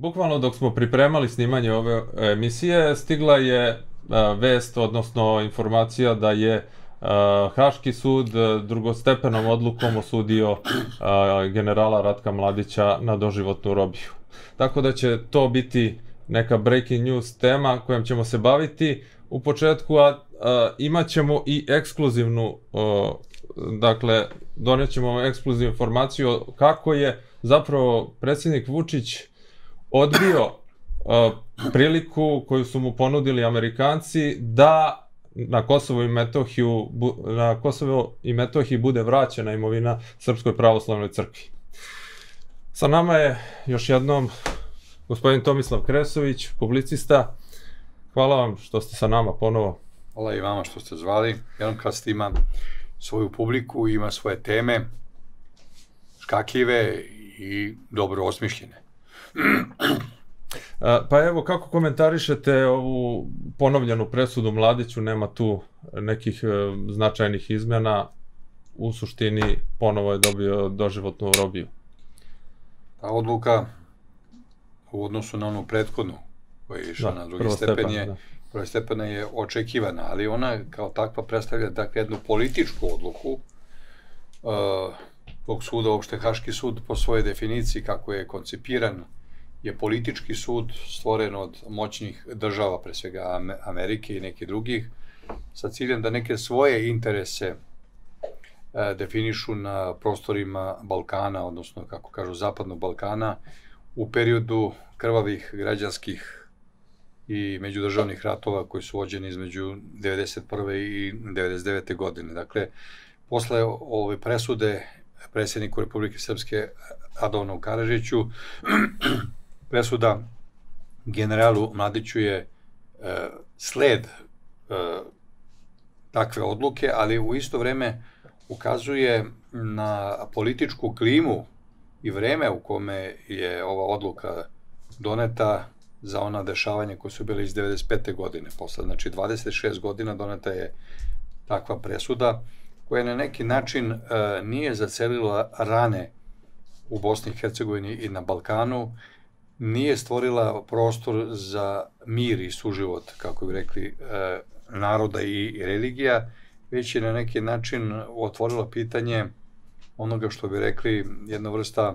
Bukvalno dok smo pripremali snimanje ove emisije, stigla je vest, odnosno informacija da je Haški sud drugostepenom odlukom osudio generala Ratka Mladića na doživotnu robiju. Tako da će to biti neka breaking news tema kojom ćemo se baviti u početku, a imat ćemo i ekskluzivnu, dakle, donijet ćemo ekskluzivnu informaciju kako je zapravo predsjednik Vučić odbio priliku koju su mu ponudili Amerikanci da na Kosovo i Metohiji bude vraćena imovina Srpskoj pravoslavnoj crkvi. Sa nama je još jednom gospodin Tomislav Kresović, publicista. Hvala vam što ste sa nama ponovo. Hvala i vama što ste zvali. Jednokast ima svoju publiku, ima svoje teme, škakljive i dobro osmišljene. Pa evo, kako komentarišete ovu ponovljenu presudu Mladiću? Nema tu nekih značajnih izmjena, u suštini ponovo je dobio doživotnu robiju. Ta odluka u odnosu na onu prethodnu koja je išla na drugi stepen prvi stepena je očekivana, ali ona kao takva predstavlja jednu političku odluku tog suda, uopšte Haški sud po svojoj definiciji kako je koncipiran je politički sud stvoren od moćnih država, pre svega Amerike i nekih drugih, sa ciljem da neke svoje interese definišu na prostorima Balkana, odnosno, kako kažu, Zapadnog Balkana, u periodu krvavih građanskih i međudržavnih ratova koji su vođeni između 1991. i 1999. godine. Dakle, posle ove presude predsjedniku Republike Srpske Adonu Karadžiću, presuda generalu Mladiću je sled takve odluke, ali u isto vreme ukazuje na političku klimu i vreme u kome je ova odluka doneta za ona dešavanja koje su bile iz 1995. godine. Posle, znači, 26 godina doneta je takva presuda koja na neki način nije zacelila rane u Bosni i Hercegovini i na Balkanu, nije stvorila prostor za mir i suživot, kako bi rekli, naroda i religija, već je na neki način otvorila pitanje onoga što bi rekli jedna vrsta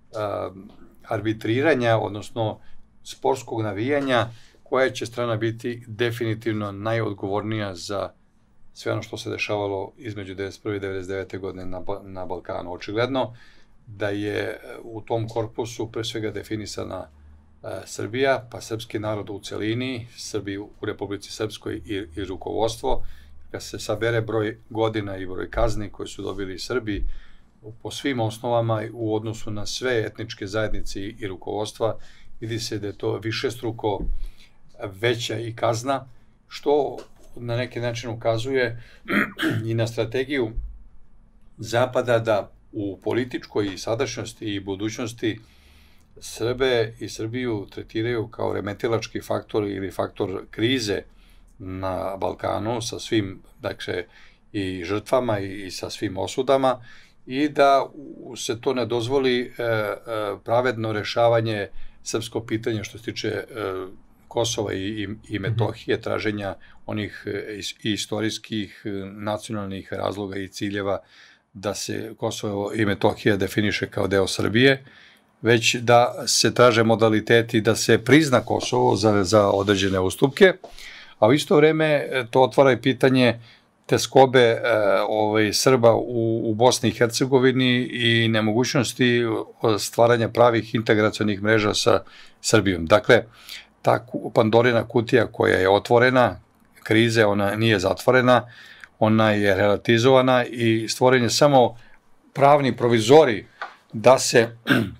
arbitriranja, odnosno sportskog navijanja, koja će strana biti definitivno najodgovornija za sve ono što se dešavalo između 1991. i 1999. godine na Balkanu. Očigledno da je u tom korpusu pre svega definisana Srbija, pa srpski narod u celini, Srbi u Republici Srpskoj i rukovodstvo. Kad se sabere broj godina i broj kazni koje su dobili Srbi po svim osnovama u odnosu na sve etničke zajednice i rukovodstva, vidi se da je to višestruko veća i kazna, što na neki način ukazuje i na strategiju Zapada da u političkoj i sadašnjosti i budućnosti Srbe i Srbiju tretiraju kao remetilački faktor ili faktor krize na Balkanu sa svim, dakle, i žrtvama i sa svim osudama, i da se to ne dozvoli pravedno rešavanje srpskog pitanja što se tiče Kosova i Metohije, traženja onih istorijskih, nacionalnih razloga i ciljeva da se Kosovo i Metohija definiše kao deo Srbije, već da se traže modaliteti da se prizna Kosovo za određene ustupke, a u isto vreme to otvara i pitanje teskobe Srba u Bosni i Hercegovini i nemogućnosti stvaranja pravih integracionih mreža sa Srbijom. Dakle, ta Pandorina kutija koja je otvorena, krize, ona nije zatvorena, ona je relativizovana i stvoren je samo pravni provizori da se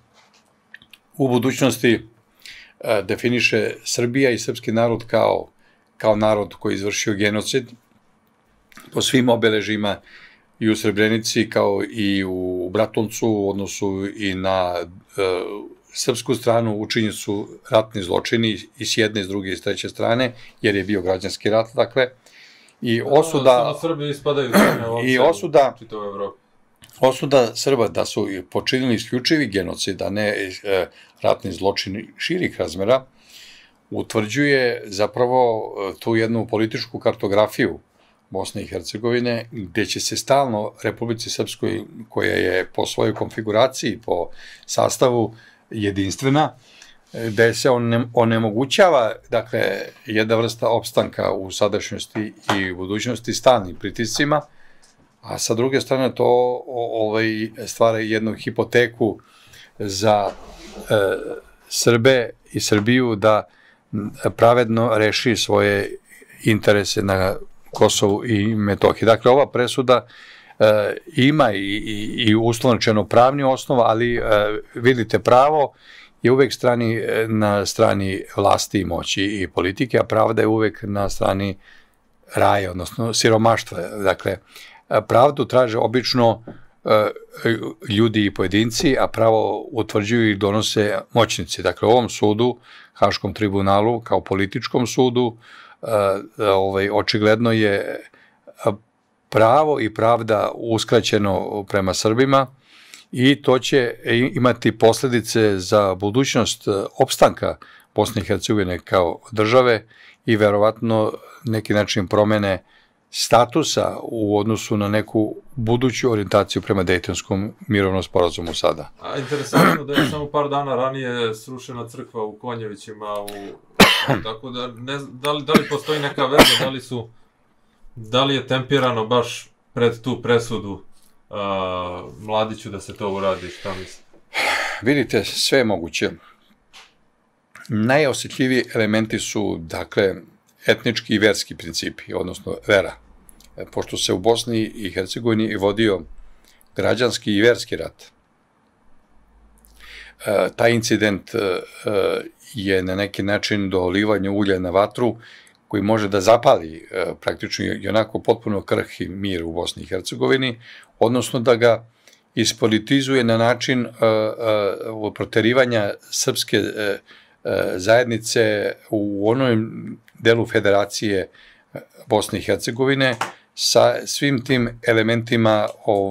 u budućnosti definiše Srbija i srpski narod kao narod koji je izvršio genocid po svim obeležima i u Srebrenici kao i u Bratuncu, u odnosu i na srpsku stranu učinjeni su ratni zločini i s jedne, i s druge, i s treće strane, jer je bio građanski rat, dakle, i osuda osuda Srba da su počinili isključivi genocid, a ne ratni zločin širih razmera, utvrđuje zapravo tu jednu političku kartografiju Bosne i Hercegovine, gde će se stalno Republici Srpskoj, koja je po svojoj konfiguraciji, po sastavu jedinstvena, da se onemogućava, dakle, jedna vrsta opstanka u sadašnjosti i u budućnosti stalnim pritiscima, a sa druge strane to stvara jednu hipoteku za Srbe i Srbiju da pravedno reši svoje interese na Kosovu i Metohiji. Dakle, ova presuda ima i uslovno pravni osnov, ali vidite, pravo je uvek na strani vlasti i moći i politike, a pravda je uvek na strani raja, odnosno siromaštva. Dakle, pravdu traže obično ljudi i pojedinci, a pravo utvrđuju i donose moćnici. Dakle, u ovom sudu, Haškom tribunalu, kao političkom sudu, očigledno je pravo i pravda uskraćeno prema Srbima i to će imati posledice za budućnost opstanka Bosne i Hercegovine kao države i verovatno neki način promene statusa u odnosu na neku buduću orijentaciju prema Dejtonskom mirovnom sporazumu sada. A interesantno da je samo par dana ranije srušena crkva u Konjevićima, tako da da li postoji neka veza, da li je tempirano baš pred tu presudu Mladiću da se to uradi, šta misli? Vidite, sve je moguće. Najosjetljiviji elementi su, dakle, etnički i verski principi, odnosno vera. Pošto se u Bosni i Hercegovini vodio građanski i verski rat, taj incident je na neki način dolivanje ulja na vatru koji može da zapali praktično i onako potpuno krhki mir u Bosni i Hercegovini, odnosno da ga ispolitizuje na način proterivanja srpske zajednice u onom delu Federacije Bosne i Hercegovine sa svim tim elementima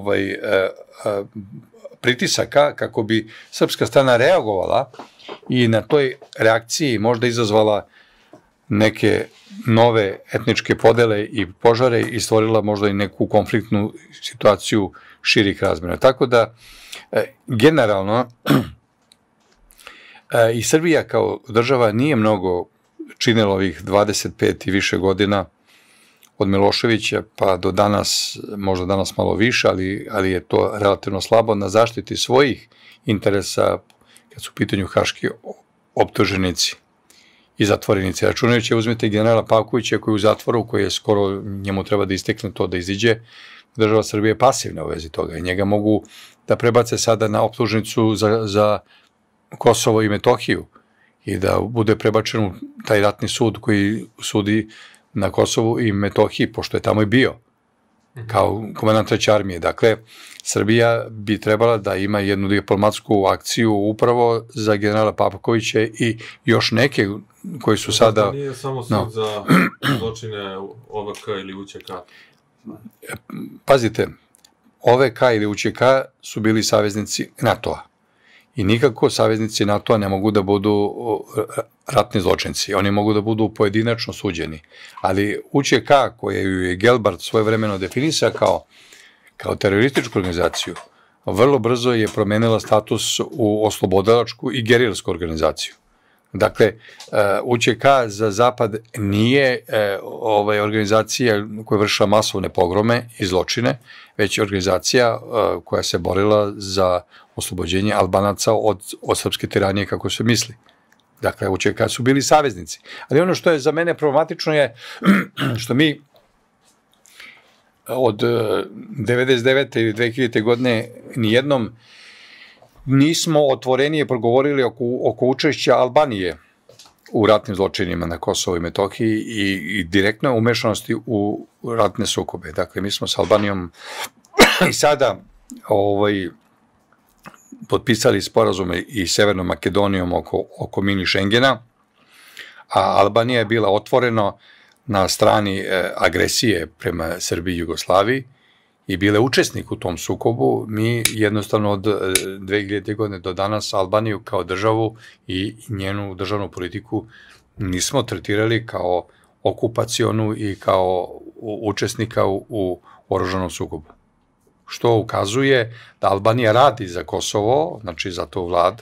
pritisaka kako bi srpska strana reagovala i na toj reakciji možda izazvala neke nove etničke podele i požare i stvorila možda i neku konfliktnu situaciju širih razmjera. Tako da, generalno, i Srbija kao država nije mnogo činila ovih 25 i više godina od Miloševića pa do danas, možda danas malo više, ali je to relativno slabo, na zaštiti svojih interesa kad su u pitanju haški optuženici i zatvorenici. Računajući, uzmite generala Pavkovića koji je u zatvoru, koji je skoro, njemu treba da istekne to da iziđe, država Srbije je pasivna u vezi toga i njega mogu da prebace sada na optužnicu za Kosovo i Metohiju i da bude prebačen u taj ratni sud koji sudi na Kosovu i Metohiji, pošto je tamo i bio, kao komandant treće armije. Dakle, Srbija bi trebala da ima jednu diplomatsku akciju upravo za generala Pavkovića i još neke koji su sada... To nije samo sud za zločine OVK ili UČK? Pazite, OVK ili UČK su bili saveznici NATO-a i nikako saveznici NATO-a ne mogu da budu ratni zločinci. Oni mogu da budu pojedinačno suđeni. Ali UČK, koju je Gelbard svojevremeno definisao kao terorističku organizaciju, vrlo brzo je promenila status u oslobodilačku i gerilsku organizaciju. Dakle, UČK za Zapad nije organizacija koja vršila masovne pogrome i zločine, već organizacija koja se borila za oslobođenje Albanaca od srpske tiranije, kako se misli. Dakle, UČK su bili saveznici. Ali ono što je za mene problematično je što mi od 1999. ili 2000. godine nijednom nismo otvorenije progovorili oko učešća Albanije u ratnim zločinima na Kosovo i Metohiji i direktno umešanosti u ratne sukobe. Dakle, mi smo s Albanijom i sada potpisali sporazume i Severnom Makedonijom oko mini Šengena, a Albanija je bila otvoreno na strani agresije prema Srbiji i Jugoslaviji i bile učesnik u tom sukobu, mi jednostavno od 2000. godine do danas Albaniju kao državu i njenu državnu politiku nismo tretirali kao okupacionu i kao učesnika u oružanom sukobu. Što ukazuje da Albanija radi za Kosovo, znači za to vlad,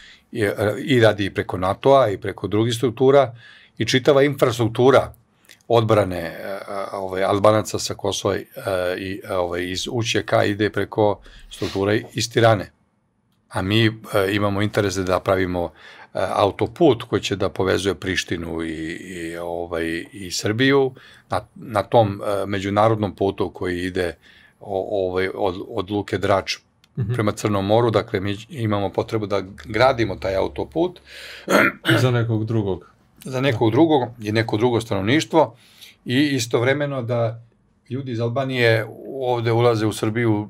i radi preko NATO-a i preko drugih struktura, i čitava infrastruktura odbrane Albanaca sa Kosova i iz UČK ide preko struktura iz Tirane. A mi imamo interese da pravimo autoput koji će da povezuje Prištinu i Srbiju na tom međunarodnom putu koji ide od Luke Drač prema Crnom moru, dakle mi imamo potrebu da gradimo taj autoput. Za nekog drugog. Za nekog drugog i neko drugo stanovništvo i istovremeno da ljudi iz Albanije ovde ulaze u Srbiju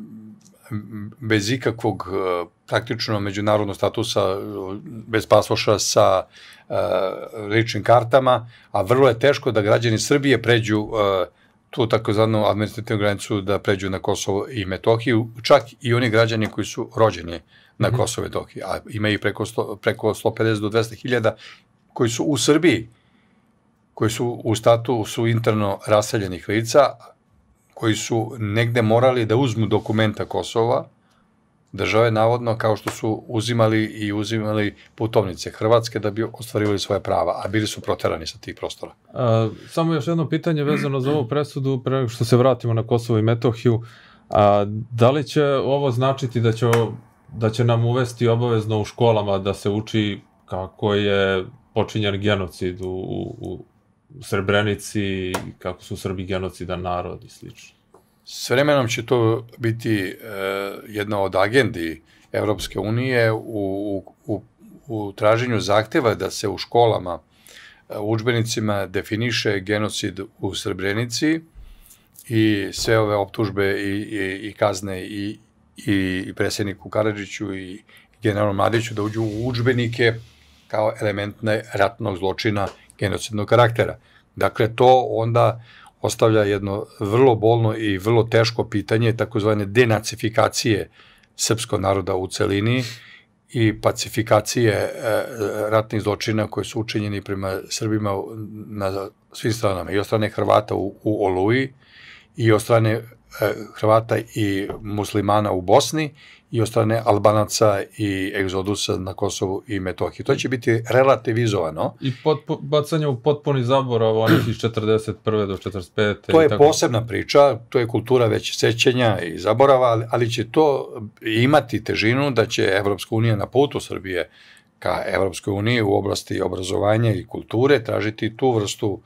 bez ikakvog praktično međunarodnog statusa, bez pasoša, sa ličnim kartama, a vrlo je teško da građani Srbije pređu tu takozvanu administrativnu granicu, da pređu na Kosovo i Metohiju, čak i oni građani koji su rođeni na Kosovo i Metohiji, a ima i preko 150 do 200 hiljada koji su u Srbiji, koji su u statusu interno raseljenih lica, koji su negde morali da uzmu dokumenta Kosova, države navodno, kao što su uzimali putovnice Hrvatske da bi ostvarivali svoje prava, a bili su proterani sa tih prostora. Samo još jedno pitanje vezano za ovu presudu, pre nego što se vratimo na Kosovo i Metohiju. Da li će ovo značiti da će nam uvesti obavezno u školama da se uči kako je počinjen genocid u Srebrenici, kako su Srbi genocidan narod i slično? S vremenom će to biti jedna od agendi Evropske unije u traženju zahteva da se u školama, u udžbenicima definiše genocid u Srebrenici i sve ove optužbe i kazne i predsjedniku Karadžiću i generalu Mladiću da uđu u udžbenike kao elementne ratnog zločina genocidnog karaktera. Dakle, to onda ostavlja jedno vrlo bolno i vrlo teško pitanje takozvane denacifikacije srpskog naroda u celini i pacifikacije ratnih zločina koji su učinjeni prema Srbima na svim stranama, i od strane Hrvata u Oluji, i od strane Hrvata i muslimana u Bosni, i od strane Albanaca i egzodusa na Kosovu i Metohiji. To će biti relativizovano. I bacanje u potpuni zaborav onih iz 41. do 45. To je posebna priča, to je kultura već sećenja i zaborava, ali će to imati težinu da će Evropska unija na putu Srbije ka Evropskoj uniji u oblasti obrazovanja i kulture tražiti tu vrstu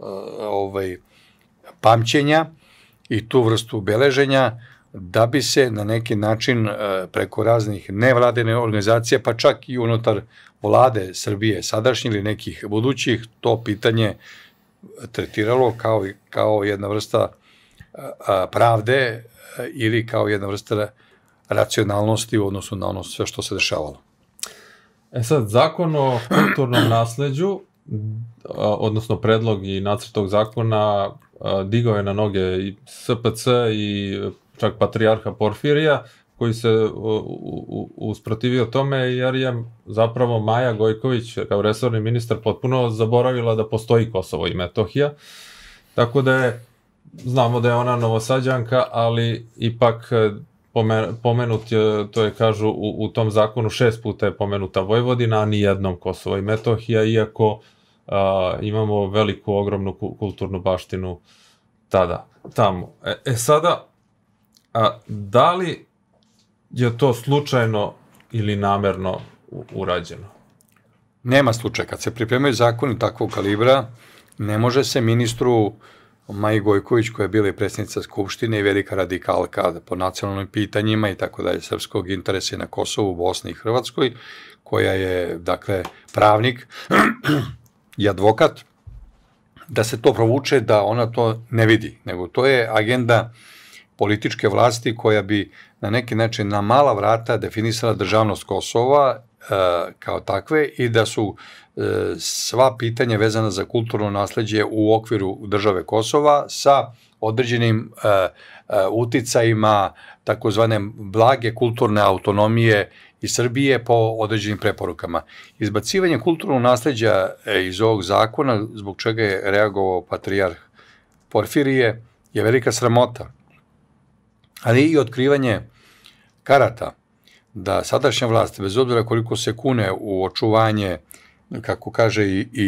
pamćenja i tu vrstu beleženja, da bi se na neki način preko raznih nevladine organizacija, pa čak i unutar vlade Srbije sadašnje ili nekih budućih, to pitanje tretiralo kao jedna vrsta pravde ili kao jedna vrsta racionalnosti u odnosu na ono sve što se dešavalo. Sad, zakon o kulturnom nasleđu, odnosno predlog i nacrt tog zakona, digao je na noge i SPC i čak patrijarha Porfirija, koji se usprotivio tome, jer je zapravo Maja Gojković, kao resorni ministar, potpuno zaboravila da postoji Kosovo i Metohija. Tako da znamo da je ona Novosađanka, ali ipak pomenut je, to je kažu u tom zakonu 6 puta je pomenuta Vojvodina, a ni jednom Kosovo i Metohija, iako imamo veliku, ogromnu kulturnu baštinu tamo. Sada, da li je to slučajno ili namerno urađeno? Nema slučaja. Kad se pripremaju zakoni takvog kalibra, ne može se ministru Maji Gojković, koja je bila i predsjednica Skupštine i velika radikalka po nacionalnim pitanjima i tako dalje, srpskog interesa na Kosovu, Bosni i Hrvatskoj, koja je, dakle, pravnik i advokat, da se to provuče, da ona to ne vidi, nego to je agenda političke vlasti koja bi na neki način na mala vrata definisala državnost Kosova kao takve i da su sva pitanja vezana za kulturno nasleđe u okviru države Kosova sa određenim uticajima takozvane blage kulturne autonomije iz Srbije po određenim preporukama. Izbacivanje kulturnog nasleđa iz ovog zakona, zbog čega je reagovao patrijarh Porfirije, je velika sramota. Ali i otkrivanje karata da sadašnja vlast, bez obzira koliko se kune u očuvanje, kako kaže,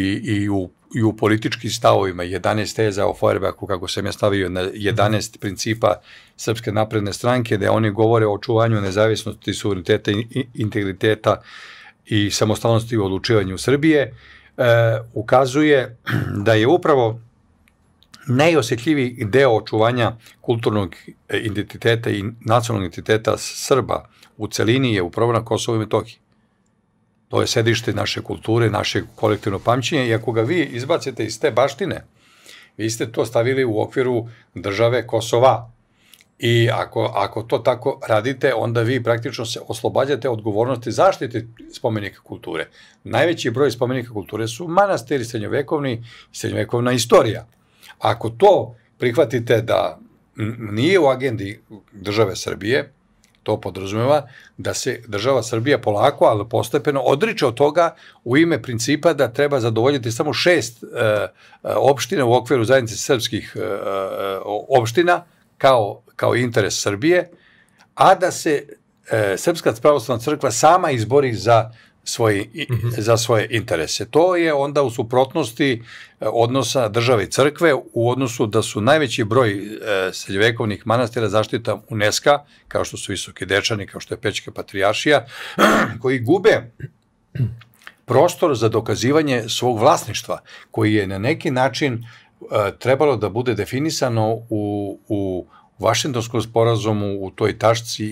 i u političkim stavovima, 11 teza o Feuerbachu, kako sam ja stavio na 11 principa Srpske napredne stranke, da oni govore o očuvanju nezavisnosti, suvereniteta, integriteta i samostalnosti u odlučivanju Srbije, ukazuje da je upravo najosjetljiviji deo očuvanja kulturnog identiteta i nacionalnog identiteta Srba u celini je upravo na Kosovu i Metohiji. To je sedište naše kulture, naše kolektivno pamćenje i ako ga vi izbacite iz te baštine, vi ste to stavili u okviru države Kosova. I ako to tako radite, onda vi praktično se oslobađate odgovornosti zaštite spomenika kulture. Najveći broj spomenika kulture su manastiri, srednjovekovna istorija. Ako to prihvatite da nije u agendi države Srbije, to podrazumeva da se država Srbija polako, ali postepeno odriče od toga u ime principa da treba zadovoljiti samo 6 opština u okviru zajednice srpskih opština kao interes Srbije, a da se Srpska pravoslavna crkva sama izbori za svoje interese. To je onda u suprotnosti odnosa države i crkve u odnosu da su najveći broj srednjovekovnih manastira zaštita UNESCO, kao što su Visoki Dečani, kao što je Pećka patrijaršija, koji gube prostor za dokazivanje svog vlasništva, koji je na neki način trebalo da bude definisano u Vašingtonskom sporazumu, u toj tačci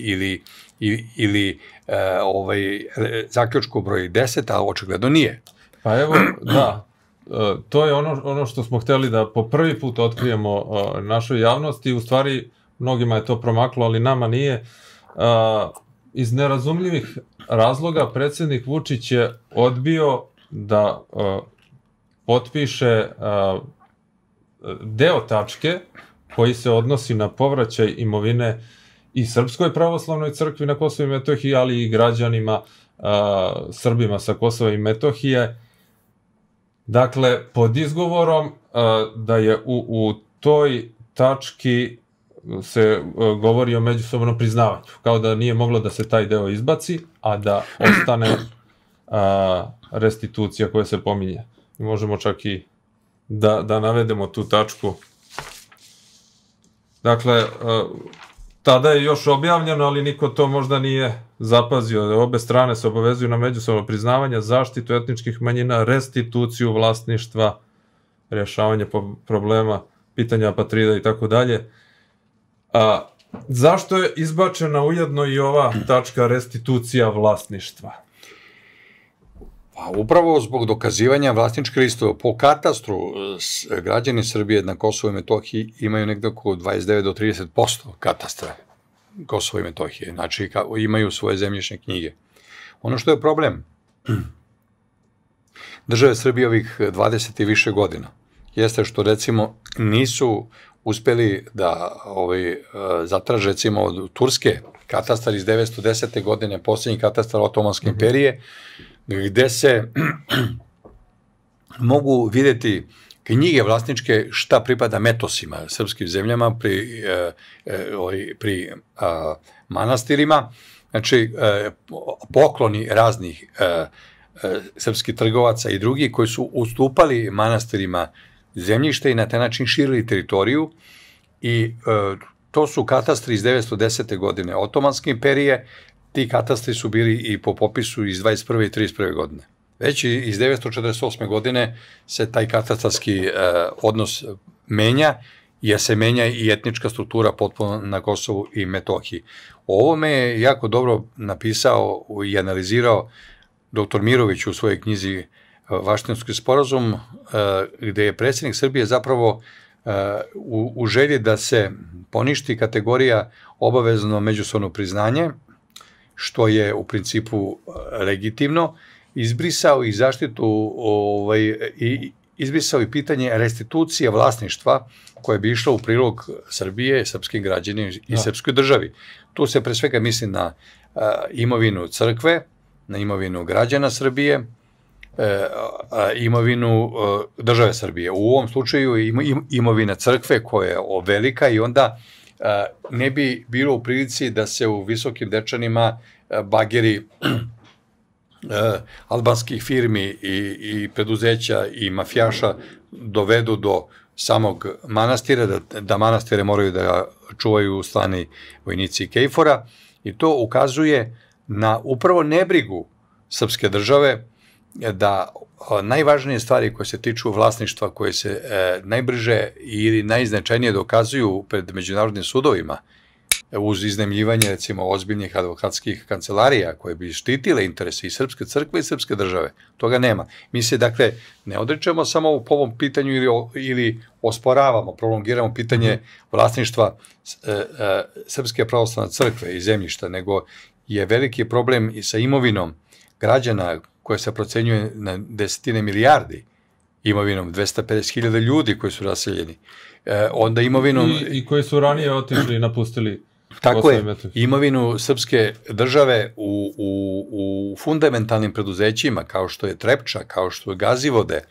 ili zaključku broj 10, a očigledno nije. Pa evo, da, to je ono što smo hteli da po prvi put otkrijemo našoj javnosti, u stvari mnogima je to promaklo, ali nama nije. Iz nerazumljivih razloga predsjednik Vučić je odbio da potpiše deo tačke koji se odnosi na povraćaj imovine i Srpskoj pravoslavnoj crkvi na Kosovo i Metohiji, ali i građanima Srbima sa Kosova i Metohije. Dakle, pod izgovorom da je u toj tački se govori o međusobnom priznavanju, kao da nije moglo da se taj deo izbaci, a da ostane restitucija koja se pominje. Možemo čak i da navedemo tu tačku. Dakle, tada je još objavljeno, ali niko to možda nije zapazio. Obe strane se obavezuju na međusobno priznavanje, zaštitu etničkih manjina, restituciju vlasništva, rješavanje problema, pitanja apatrida i tako dalje. Zašto je izbačena ujedno i ova tačka restitucija vlasništva? Upravo zbog dokazivanja vlasničke listove. Po katastru građani Srbije na Kosovo i Metohiji imaju nekde oko 29 do 30% katastra Kosova i Metohije. Znači imaju svoje zemljišne knjige. Ono što je problem države Srbije ovih 20 i više godina jeste što recimo nisu uspeli da zatraže recimo od Turske katastar iz 910. godine, posljednji katastar Otomanske imperije, gde se mogu vidjeti knjige vlasničke šta pripada metosima, srpskim zemljama pri manastirima, znači pokloni raznih srpskih trgovaca i drugih koji su ustupali manastirima zemljište i na taj način širili teritoriju i to su katastri iz 910. godine Otomanske imperije. Ti katastri su bili i po popisu iz 21. i 31. godine. Već iz 948. godine se taj katastarski odnos menja, jer se menja i etnička struktura potpuno na Kosovu i Metohiji. O ovome je jako dobro napisao i analizirao dr. Mirović u svojoj knjizi Vašingtonski sporazum, gde je predsjednik Srbije zapravo u želji da se poništi kategorija obavezno međusobno priznanje, što je u principu legitimno, izbrisao i zaštitu izbrisao i pitanje restitucije vlasništva koje bi išlo u prilog Srbije, srpskim građanima i srpskoj državi. Tu se pre svega misli na imovinu crkve, na imovinu građana Srbije, imovinu države Srbije. U ovom slučaju imovina crkve koja je velika i onda ne bi bilo u prilici da se u Visokim Dečanima bageri albanskih firmi i preduzeća i mafijaša dovedu do samog manastira, da manastire moraju da čuvaju strani vojnici KFOR-a, i to ukazuje na upravo nebrigu srpske države da najvažnije stvari koje se tiču vlasništva, koje se najbrže ili najznačajnije dokazuju pred međunarodnim sudovima, uz iznajmljivanje, recimo, ozbiljnih advokatskih kancelarija koje bi štitile interese i srpske crkve i srpske države. Toga nema. Mi se, dakle, ne odričemo samo po ovom pitanju ili osporavamo, prolongiramo pitanje vlasništva Srpske pravoslavne crkve i zemljišta, nego je veliki problem i sa imovinom građana koja se procenjuje na desetine milijardi, imovinom 250.000 ljudi koji su raseljeni, onda imovinom... I koji su ranije otišli i napustili. Tako je, imovinu srpske države u fundamentalnim preduzećima, kao što je Trepča, kao što je Gazivode,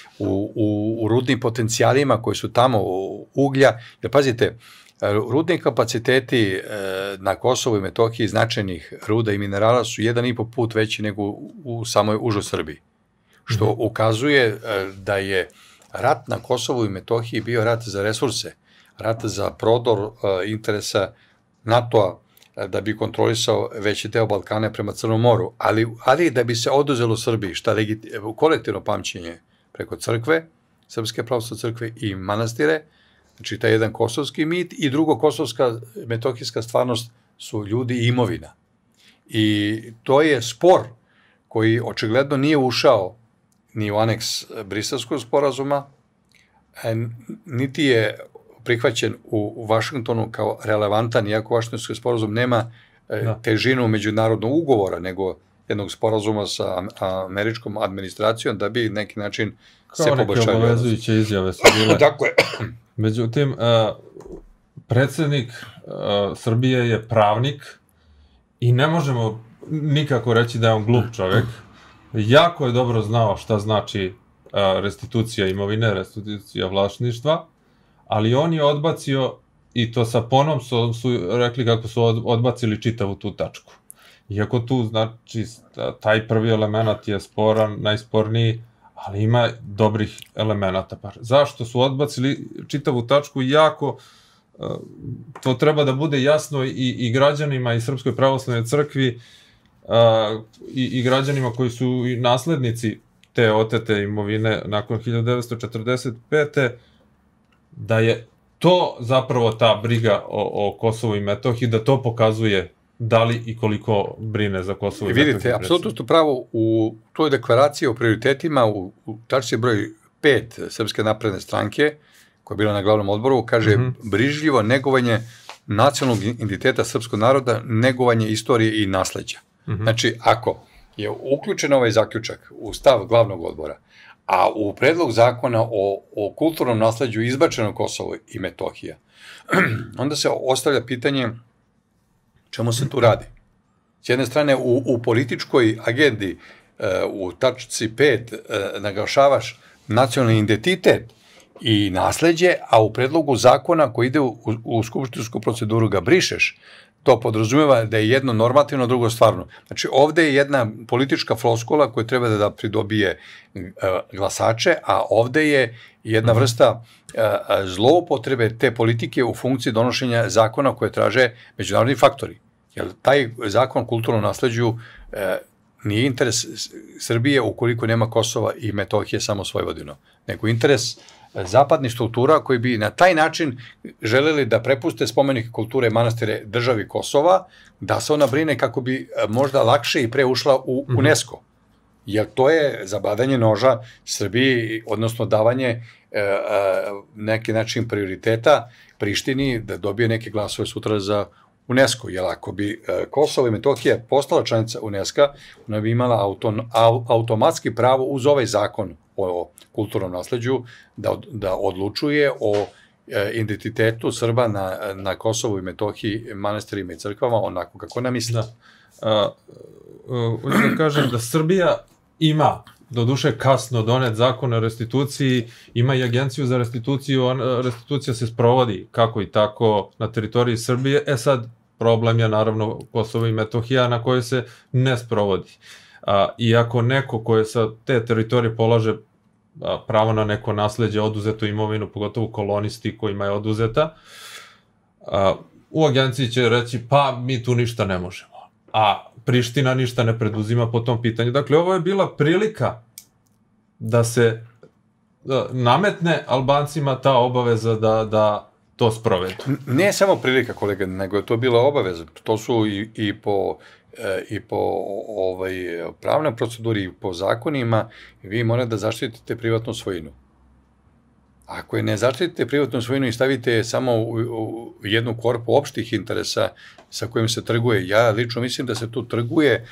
u rudnim potencijalima koji su tamo, uglja, jer pazite, rudni kapaciteti na Kosovu i Metohiji značajnih ruda i minerala su 1,5 put veći nego u samoj užoj Srbiji, što ukazuje da je rat na Kosovu i Metohiji bio rat za resurse, rat za prodor interesa NATO-a da bi kontrolisao veći deo Balkana prema Crnom moru, ali da bi se oduzelo Srbiji, kolektivno pamćenje preko crkve, Srpske pravoslavne crkve i manastire, znači taj jedan kosovski mit, i drugo, kosovska metohijska stvarnost su ljudi i imovina. I to je spor koji očigledno nije ušao ni u aneks Briselskog sporazuma, niti je prihvaćen u Vašingtonu kao relevantan, iako Vašingtonski sporazum nema težinu međunarodnog ugovora, nego jednog sporazuma sa američkom administracijom, da bi neki način se poboljšali. Kao neke obavezujuće izjave su bile. Tako je. Međutim, predsjednik Srbije je pravnik i ne možemo nikako reći da je on glup čovjek. Jako je dobro znao šta znači restitucija imovine, restitucija vlasništva, ali on je odbacio, i to sa ponom su rekli kako su odbacili čitavu tu tačku. Iako tu, znači, taj prvi element je sporan, najsporniji, ali ima dobrih elemenata. Zašto su odbacili čitavu tačku? Jako, to treba da bude jasno i građanima i Srpskoj pravoslavnoj crkvi i građanima koji su i naslednici te otete imovine nakon 1945. da je to zapravo ta briga o Kosovu i Metohiji, da to pokazuje da li i koliko brine za Kosovo i Metohiju. Vidite, apsolutno ste pravo, u toj deklaraciji o prioritetima, u tačci broj 5 Srpske napredne stranke, koja je bila na glavnom odboru, kaže brižljivo negovanje nacionalnog identiteta srpskog naroda, negovanje istorije i nasleđa. Znači, ako je uključen ovaj zaključak u stav glavnog odbora, a u predlog zakona o kulturnom nasleđu izbačeno Kosovo i Metohija, onda se ostavlja pitanje čemu se tu radi. S jedne strane, u političkoj agendi, u tačci 5, naglašavaš nacionalni identitet i nasleđe, a u predlogu zakona koji ide u skupštinsku proceduru ga brišeš. To podrazumeva da je jedno normativno, drugo stvarno. Znači, ovde je jedna politička floskula koja treba da pridobije glasače, a ovde je jedna vrsta zloupotrebe te politike u funkciji donošenja zakona koje traže međunarodni faktori. Jer taj zakon o kulturnom nasleđu nije interes Srbije ukoliko nema Kosova i Metohije samo s Vojvodinom, nego interes zapadnih struktura koji bi na taj način želeli da prepuste spomenike kulture manastire državi Kosova, da se ona brine kako bi možda lakše i pre ušla u UNESCO. Jer to je zabadanje noža Srbiji, odnosno davanje neki način prioriteta Prištini da dobije neke glasove sutra za UNESCO, jer ako bi Kosovo i Metohija postala članica UNESCO, ona bi imala automatski pravo uz ovaj zakon o kulturnom nasleđu da odlučuje o identitetu Srba na Kosovu i Metohiji, manastirima i crkvama, onako kako nam misli. Hoću da kažem da Srbija ima, doduše kasno donet zakon o restituciji, ima i agenciju za restituciju, restitucija se sprovodi kako i tako na teritoriji Srbije, sad problem je naravno Kosovo i Metohija na kojoj se ne sprovodi. I ako neko koje sa te teritorije polaže pravo na neko nasleđe, oduzetu imovinu, pogotovo kolonisti kojima je oduzeta, u agenciji će reći pa mi tu ništa ne možemo, a Priština ništa ne preduzima po tom pitanju. Dakle, ovo je bila prilika da se nametne Albancima ta obaveza da to sprovedu. Ne samo prilika, kolega, nego je to bila obaveza. To su i po pravnoj proceduri i po zakonima, vi morate da zaštitite privatnu svojinu. Ako je ne zaštitite privatnu svojinu i stavite samo u jednu korpu opštih interesa sa kojim se trguje, ja lično mislim da se tu trguje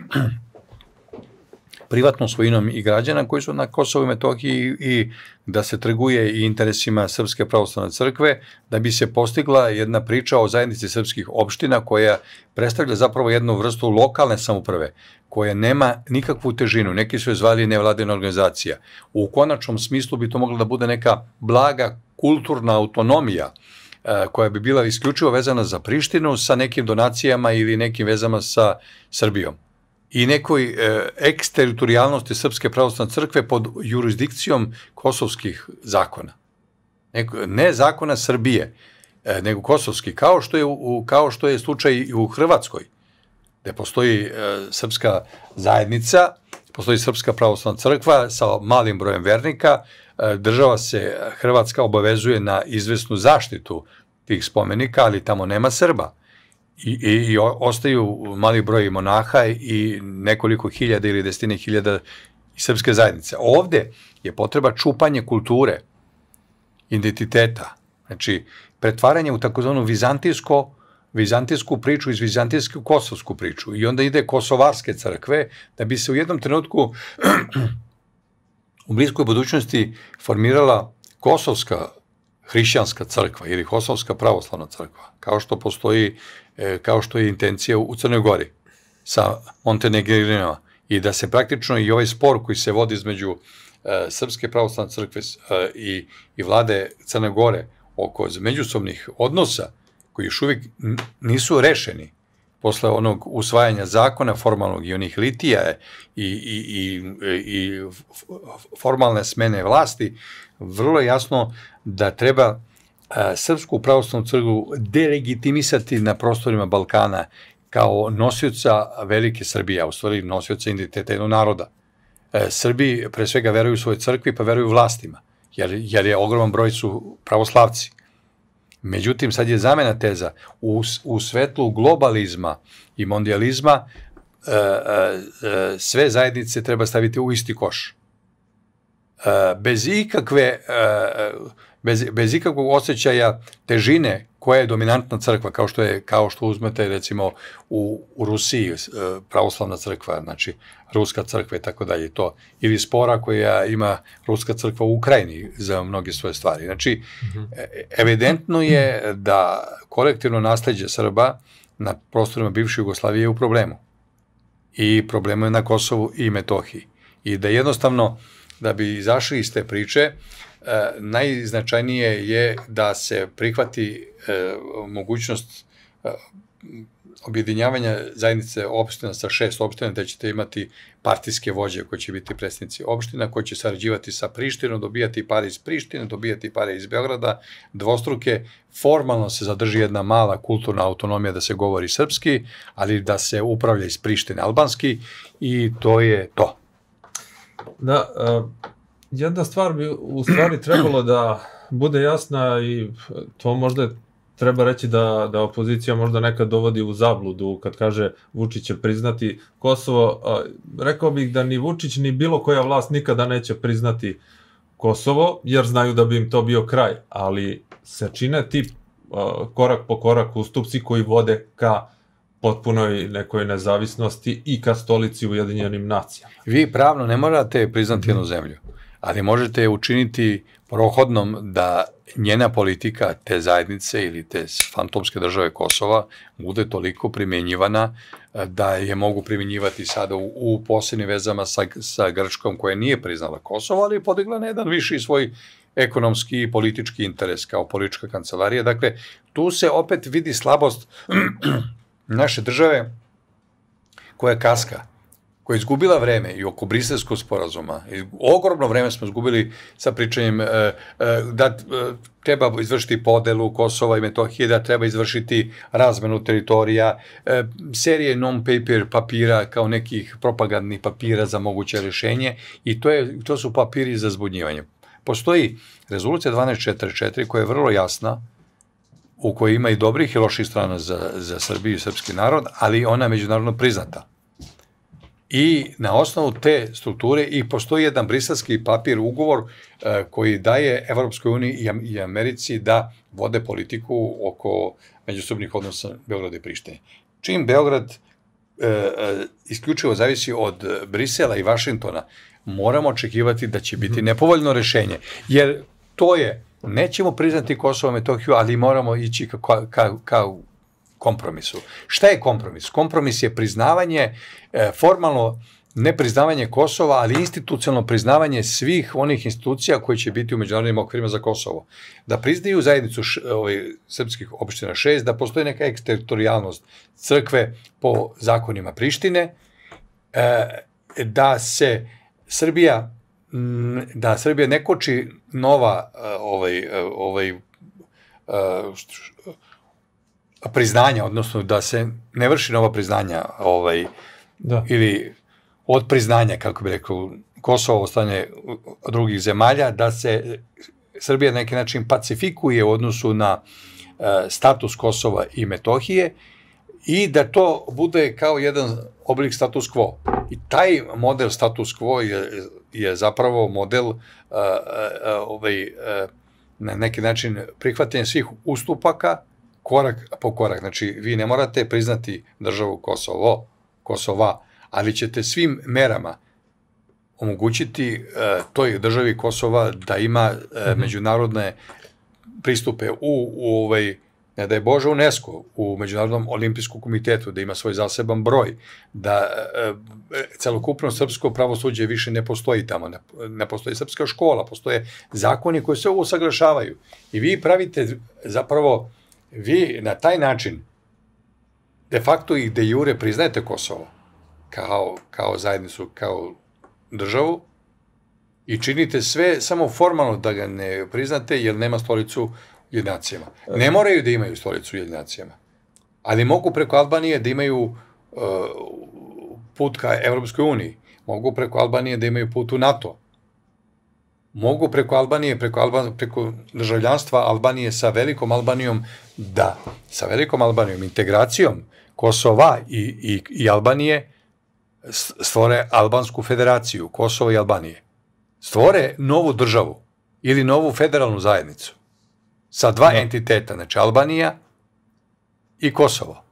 privatnom svojinom i građana koji su na Kosovu i Metohiji i da se trguje i interesima Srpske pravoslavne crkve, da bi se postigla jedna priča o zajednici srpskih opština koja predstavlja zapravo jednu vrstu lokalne samouprave, koja nema nikakvu težinu, neki su je zvali nevladina organizacija. U konačnom smislu bi to mogla da bude neka blaga kulturna autonomija, koja bi bila isključivo vezana za Prištinu sa nekim donacijama ili nekim vezama sa Srbijom i nekoj eksteritorijalnosti Srpske pravoslavne crkve pod jurisdikcijom kosovskih zakona. Ne zakona Srbije, nego kosovski, kao što je slučaj i u Hrvatskoj, gde postoji srpska zajednica, postoji Srpska pravoslavna crkva sa malim brojem vernika, država se Hrvatska obavezuje na izvesnu zaštitu tih spomenika, ali tamo nema Srba. I ostaju mali broj monaha i nekoliko hiljada ili desetine hiljada srpske zajednice. Ovde je potreba čupanje kulture, identiteta, znači pretvaranje u takozvanu vizantijsku priču iz vizantijsku kosovsku priču i onda ide kosovarske crkve da bi se u jednom trenutku u bliskoj budućnosti formirala kosovska hrišćanska crkva ili kosovska pravoslavna crkva, kao što je intencija u Crnoj Gori sa Montenegrinima i da se praktično i ovaj spor koji se vodi između Srpske pravoslavne crkve i vlade Crne Gore oko međusobnih odnosa koji još uvijek nisu rešeni posle onog usvajanja zakona formalnog i onih litija i formalne smene vlasti, vrlo jasno da treba Srpsku pravoslavnu crkvu delegitimisati na prostorima Balkana kao nosioca velike Srbije, a u stvari nosioca identiteta jednog naroda. Srbi pre svega veruju u svoje crkvi pa veruju vlastima, jer je ogroman broj su pravoslavci. Međutim, sad je zamena teza. U svetlu globalizma i mondializma sve zajednice treba staviti u isti koš. Bez ikakvog osjećaja težine koja je dominantna crkva, kao što uzmete recimo u Rusiji pravoslavna crkva, znači ruska crkva i tako dalje, to, ili spora koja ima ruska crkva u Ukrajini za mnoge svoje stvari. Znači, evidentno je da kolektivno nasleđe Srba na prostorima bivše Jugoslavije je u problemu. I problemu je na Kosovu i Metohiji. I da jednostavno, da bi izašli iz te priče, najznačajnije je da se prihvati mogućnost objedinjavanja zajednice opština sa 6 opština, da ćete imati partijske vođe koji će biti predstavnici opština, koji će sarađivati sa Prištinom, dobijati pare iz Prištine, dobijati pare iz Beograda, dvostruke. Formalno se zadrži jedna mala kulturna autonomija da se govori srpski, ali da se upravlja iz Prištine albanski i to je to. Da, jedna stvar bi u stvari trebalo da bude jasna i to možda treba reći da opozicija možda nekad dovodi u zabludu kad kaže Vučić će priznati Kosovo. Rekao bih da ni Vučić ni bilo koja vlast nikada neće priznati Kosovo, jer znaju da bi im to bio kraj, ali se čine ti korak po korak ustupci koji vode ka potpunoj nekoj nezavisnosti i ka stolici u Ujedinjenim nacijama. Vi pravno ne morate priznati jednu zemlju, ali možete je učiniti prohodnom da njena politika te zajednice ili te fantomske države Kosova bude toliko primjenjivana da je mogu primjenjivati sada u posebnim vezama sa Grčkom koja nije priznala Kosovo, ali je podigla na jedan viši svoj ekonomski i politički interes kao politička kancelarija. Dakle, tu se opet vidi slabost naše države koja kaska, koja je izgubila vreme i oko Briselskog sporazuma. Ogromno vreme smo izgubili sa pričanjem da treba izvršiti podelu Kosova i Metohije, da treba izvršiti razmenu teritorija, serije non-paper papira kao nekih propagandnih papira za moguće rješenje i to su papiri za zbunjivanje. Postoji rezolucija 1244 koja je vrlo jasna, u kojoj ima i dobrih i loših strana za Srbiju i srpski narod, ali ona je međunarodno priznata. I na osnovu te strukture i postoji jedan briselski papir, ugovor koji daje Evropskoj uniji i Americi da vode politiku oko međusobnih odnosa Beograda i Prištine. Čim Beograd isključivo zavisi od Brisela i Vašingtona, moramo očekivati da će biti nepovoljno rešenje, jer to je, nećemo priznati Kosovo i Metohiju, ali moramo ići ka kompromisu. Šta je kompromis? Kompromis je priznavanje, formalno nepriznavanje Kosova, ali institucionalno priznavanje svih onih institucija koje će biti u međunarodnim okvirima za Kosovo. Da priznaju zajednicu srpskih opština 6, da postoji neka eksteritorijalnost crkve po zakonima Prištine, da Srbija ne koči nova priznanja, odnosno da se ne vrši nova priznanja ili od priznanja, kako bi rekao, Kosovo od strane drugih zemalja, da se Srbija na neki način pacifikuje u odnosu na status Kosova i Metohije i da to bude kao jedan oblik status quo. I taj model status quo je zapravo model na neki način prihvatanja svih ustupaka korak po korak. Znači, vi ne morate priznati državu Kosova, ali ćete svim merama omogućiti toj državi Kosova da ima međunarodne pristupe ne daj Bože, UNESCO, u Međunarodnom olimpijskom komitetu, da ima svoj zaseban broj, da celokupno srpsko pravosuđe više ne postoji tamo, ne postoji srpska škola, postoje zakoni koji se usaglašavaju. I vi pravite, zapravo, vi na taj način de facto i de jure priznajete Kosovo kao zajednicu, kao državu i činite sve samo formalno da ga ne priznate jer nema stolicu Ujedinacijama. Ne moraju da imaju stolicu Ujedinacijama, ali mogu preko Albanije da imaju put ka Evropskoj uniji, mogu preko Albanije da imaju put u NATO, mogu preko Albanije, preko državljanstva Albanije sa velikom Albanijom, integracijom Kosova i Albanije, stvore Albansku federaciju, Kosova i Albanije. Stvore novu državu ili novu federalnu zajednicu sa dva entiteta, znači Albanija i Kosovo.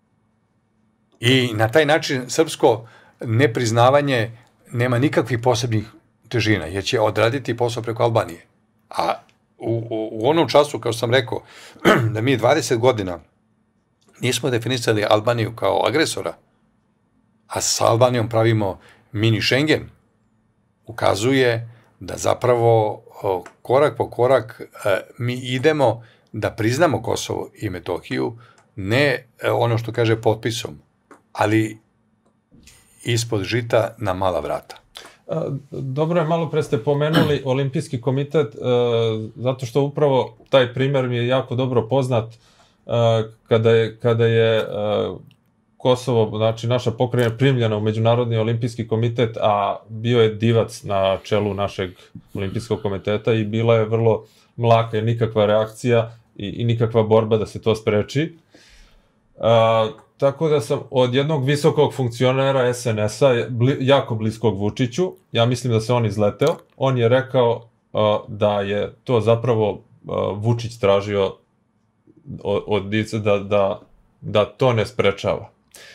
I na taj način srpsko nepriznavanje nema nikakvih posebnih težina, jer će odraditi posao preko Albanije. A u onom času, kao sam rekao, da mi 20 godina nismo definisali Albaniju kao agresora, a sa Albanijom pravimo mini Schengen, ukazuje da zapravo korak po korak mi idemo da priznamo Kosovo i Metohiju, ne ono što kaže potpisom, ali ispod žita na mala vrata. Dobro je, malo pre ste pomenuli Olimpijski komitet, zato što upravo taj primer mi je jako dobro poznat kada je Kosovo, znači naša pokrajina, primljena u Međunarodni olimpijski komitet, a bio je divac na čelu našeg olimpijskog komiteta i bila je vrlo mlaka i nikakva reakcija i nikakva borba da se to spreči. Tako da sam od jednog visokog funkcionera SNS-a, jako bliskog Vučiću, ja mislim da se on izleteo, on je rekao da je to zapravo Vučić tražio od dice da to ne sprečava.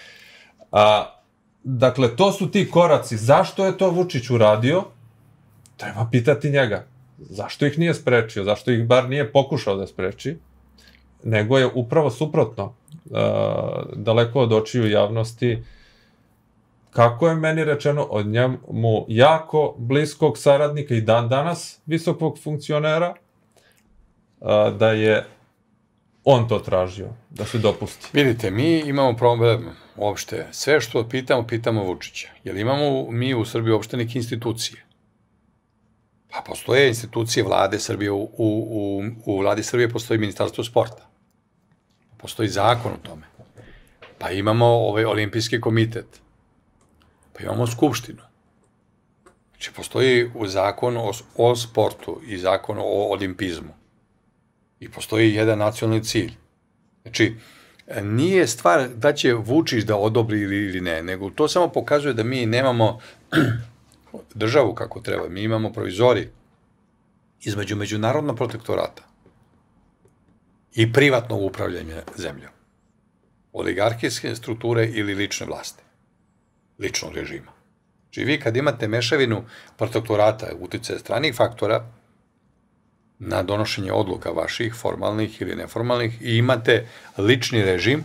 Dakle, to su ti koraci. Zašto je to Vučić uradio? Treba pitati njega. Zašto ih nije sprečio? Zašto ih bar nije pokušao da spreči? Nego je upravo suprotno. Daleko od očiju javnosti. Kako je meni rečeno, od njemu jako bliskog saradnika i dan danas visokog funkcionera, da je on to tražio, da se dopusti. Vidite, mi imamo problem uopšte. Sve što pitamo Vučića. Jer imamo mi u Srbiji uopšte neke institucije. Pa postoje institucije vlade Srbije, u vladi Srbije postoji ministarstvo sporta. Postoji zakon o tome. Pa imamo olimpijski komitet. Pa imamo skupštinu. Znači, postoji zakon o sportu i zakon o olimpizmu. I postoji jedan nacionalni cilj. Znači, nije stvar da će Vučić da odobri ili ne, nego to samo pokazuje da mi nemamo državu kako treba. Mi imamo provizori između međunarodnog protektorata i privatnog upravljanja zemljom. Oligarhijske strukture ili lične vlasti. Ličnog režima. Znači, vi kad imate mešavinu protektorata, uticaja stranih faktora, na donošenje odluka vaših, formalnih ili neformalnih, i imate lični režim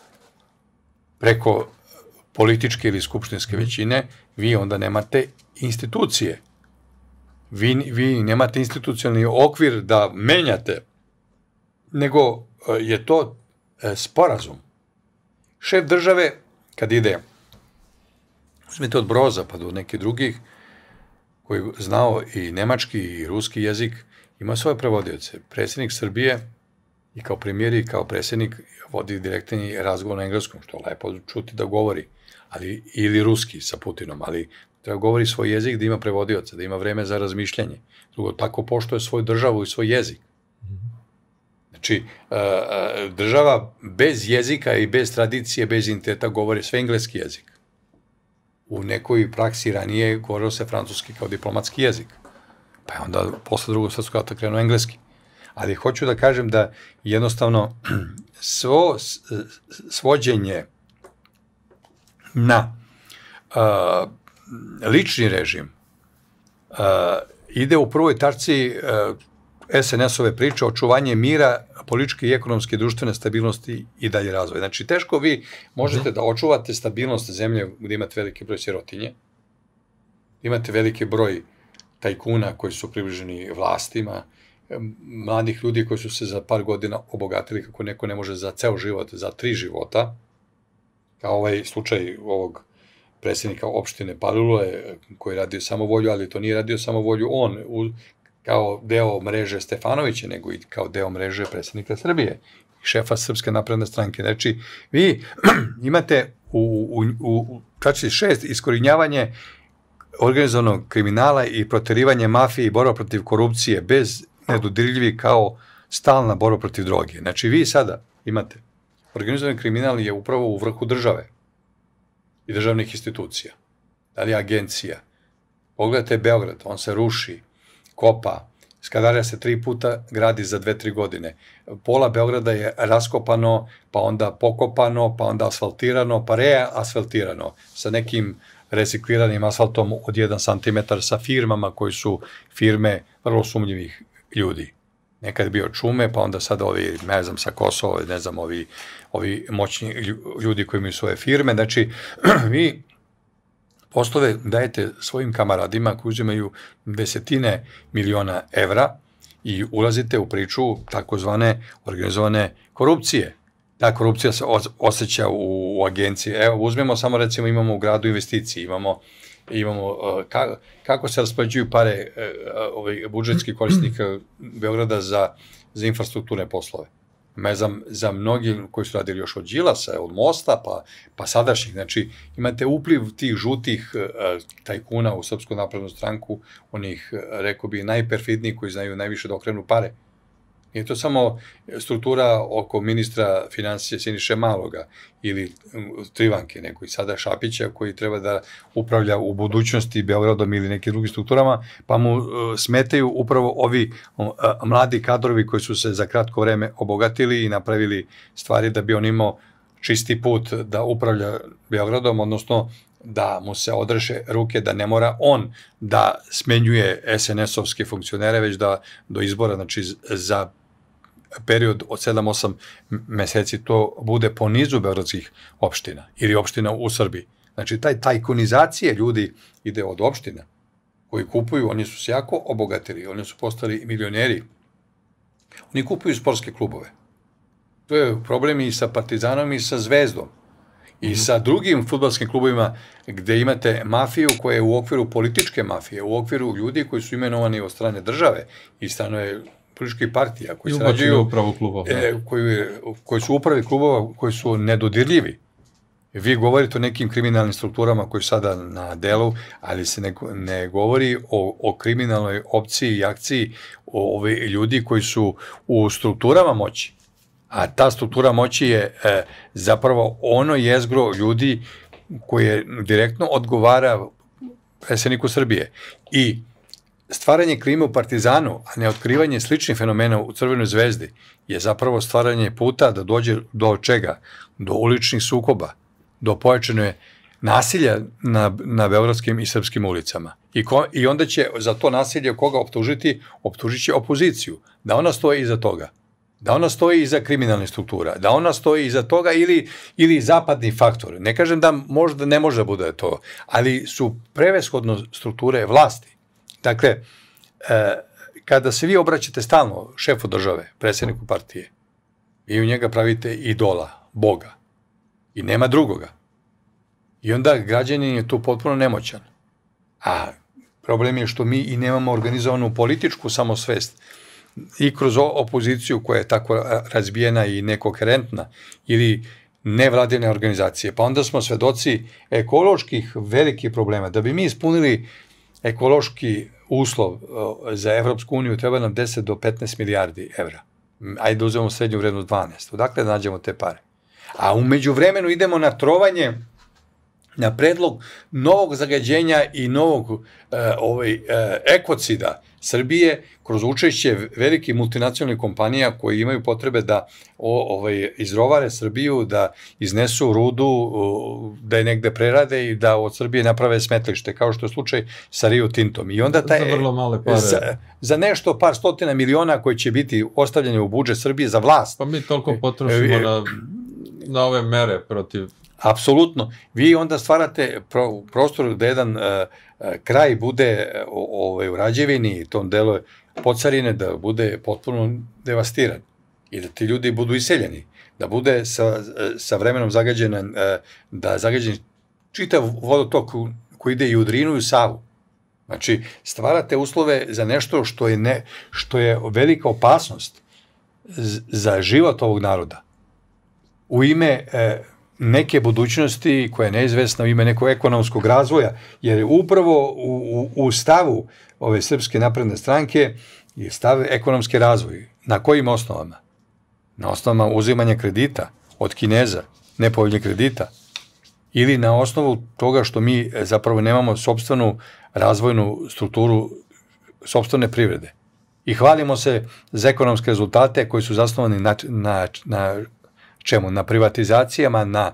preko političke ili skupštinske većine, vi onda nemate institucije. Vi nemate institucionalni okvir da menjate, nego je to sporazum. Šef države, kad ide, uzmite od Broza pa do nekih drugih, koji znao i nemački i ruski jezik, ima svoje prevodioce. Predsjednik Srbije i kao premijer i kao predsjednik vodi direktni razgovor na engleskom, što je lepo čuti da govori, ili ruski sa Putinom, ali treba govori svoj jezik, da ima prevodioca, da ima vreme za razmišljanje. Drugo, tako poštuje svoju državu i svoj jezik. Znači, država bez jezika i bez tradicije, bez identiteta govori sve engleski jezik. U nekoj praksi ranije govorilo se francuski kao diplomatski jezik. Pa je onda posle drugog svetskog rata krenuo engleski. Ali hoću da kažem da jednostavno svođenje na lični režim ide u prvoj tačci SNS-ove priče očuvanje mira, političke i ekonomske i društvene stabilnosti i dalje razvoja. Znači, teško vi možete da očuvate stabilnost zemlje gde imate veliki broj sirotinje, imate veliki broj tajkuna koji su približeni vlastima, mladih ljudi koji su se za par godina obogatili kako neko ne može za ceo život, za 3 života, kao ovaj slučaj ovog predsjednika opštine Palilule, koji je radio samovolju, ali to nije radio samovolju on, kao deo mreže Stefanovića, nego i kao deo mreže predsjednika Srbije, šefa Srpske napredne stranke. Znači, vi imate u tački 6 iskorinjavanje organizovanog kriminala i proterivanje mafije i borba protiv korupcije bez nedodirljivi kao stalna borba protiv droge. Znači, vi sada imate organizovani kriminal je upravo u vrhu države i državnih institucija. Da li je agencija? Pogledajte Beograd, on se ruši, kopa, Skadarija se 3 puta gradi za 2-3 godine. Pola Beograda je raskopano, pa onda pokopano, pa onda asfaltirano, pa reasfaltirano, sa nekim recikliranim asfaltom od 1 cm, sa firmama koji su firme vrlo sumnjivih ljudi. Nekad je bio Čume, pa onda sada ovi, ne znam, sa Kosova, ne znam, ovi moćni ljudi koji imaju svoje firme. Znači, vi poslove dajete svojim kamaradima koji uzimaju desetine miliona evra i ulazite u priču takozvane organizovane korupcije. Ta korupcija se osjeća u agenciji. Evo, uzmemo samo, recimo, imamo u gradu investicije, imamo kako se raspoređuju pare budžetskih korisnika Beograda za infrastrukturne poslove. Za mnogi koji su radili još od Đilasa, od Mosta, pa sadašnjih. Znači, imate upliv tih žutih tajkuna u Srpsku naprednu stranku, onih, rekao bi, najperfidnijih koji znaju najviše da okrenu pare. Nije to samo struktura oko ministra financije Siniše Maloga ili Trivanke, nego i sada Šapića koji treba da upravlja u budućnosti Beogradom ili nekim drugim strukturama, pa mu smetaju upravo ovi mladi kadrovi koji su se za kratko vreme obogatili i napravili stvari da bi on imao čisti put da upravlja Beogradom, odnosno da mu se odreše ruke, da ne mora on da smenjuje SNS-ovske funkcionere, već da do izbora, znači za period od 7-8 meseci to bude po nizu beogradskih opština ili opština u Srbiji. Znači, tajkunizacija ljudi ide od opština koji kupuju, oni su se jako obogatili, oni su postali milioneri. Oni kupuju sportske klubove. To je problem i sa Partizanom i sa Zvezdom. I sa drugim fudbalskim klubovima gde imate mafiju koja je u okviru političke mafije, u okviru ljudi koji su imenovani od strane države i strane političkih partija, koji sarađuju, koji su upravi klubova, koji su nedodirljivi. Vi govorite o nekim kriminalnim strukturama koji su sada na delu, ali se ne govori o kriminalnoj opciji i akciji ljudi koji su u strukturama moći. A ta struktura moći je zapravo ono jezgro ljudi koje direktno odgovara predsjedniku Srbije. I stvaranje klime u Partizanu, a ne otkrivanje sličnih fenomena u Crvenoj zvezdi, je zapravo stvaranje puta da dođe do čega? Do uličnih sukoba, do pojačane nasilja na beogradskim i srpskim ulicama. I onda će za to nasilje koga optužiti? Optužit će opoziciju. Da ona stoji iza toga. Da ona stoji iza kriminalnih struktura, da ona stoji iza toga ili zapadni faktor. Ne kažem da možda ne može bude to, ali su prevashodno strukture vlasti. Dakle, kada se vi obraćate stalno šefu države, predsjedniku partije, i u njega pravite idola, Boga, i nema drugoga. I onda građanin je tu potpuno nemoćan. A problem je što mi i nemamo organizovanu političku samosvest, i kroz opoziciju koja je tako razbijena i nekoherentna ili nevladine organizacije. Pa onda smo svedoci ekoloških velikih problema. Da bi mi ispunili ekološki uslov za Evropsku uniju treba nam 10 do 15 milijardi evra. Ajde da uzmemo srednju vrednost 12. Odakle da nađemo te pare? A umeđu vremenu idemo na trovanje, na predlog novog zagađenja i novog ekocida Srbije kroz učešće velikih multinacionalnih kompanija koji imaju potrebe da izrovare Srbiju, da iznesu rudu, da je negde prerade i da od Srbije naprave smetlište, kao što je slučaj sa Rio Tintom. I onda za nešto par stotina miliona koji će biti ostavljeni u budžet Srbije za vlast. Pa mi toliko potrošimo na ove mere protiv... Apsolutno. Vi onda stvarate prostor da jedan kraj bude u Rađevini, tom delu Pocarine, da bude potpuno devastiran i da ti ljudi budu iseljeni, da bude sa vremenom zagađen, da zagađen čitav vodotok koji ide i u Drinu i u Savu. Znači, stvarate uslove za nešto što je velika opasnost za život ovog naroda. U ime neke budućnosti koja je neizvesna, u ime nekog ekonomskog razvoja, jer upravo u stavu ove Srpske napredne stranke je stav ekonomski razvoj. Na kojim osnovama? Na osnovama uzimanja kredita od Kineza, nepovoljnih kredita, ili na osnovu toga što mi zapravo nemamo sopstvenu razvojnu strukturu sopstvene privrede. I hvalimo se za ekonomske rezultate koji su zasnovani na čemu? Na privatizacijama, na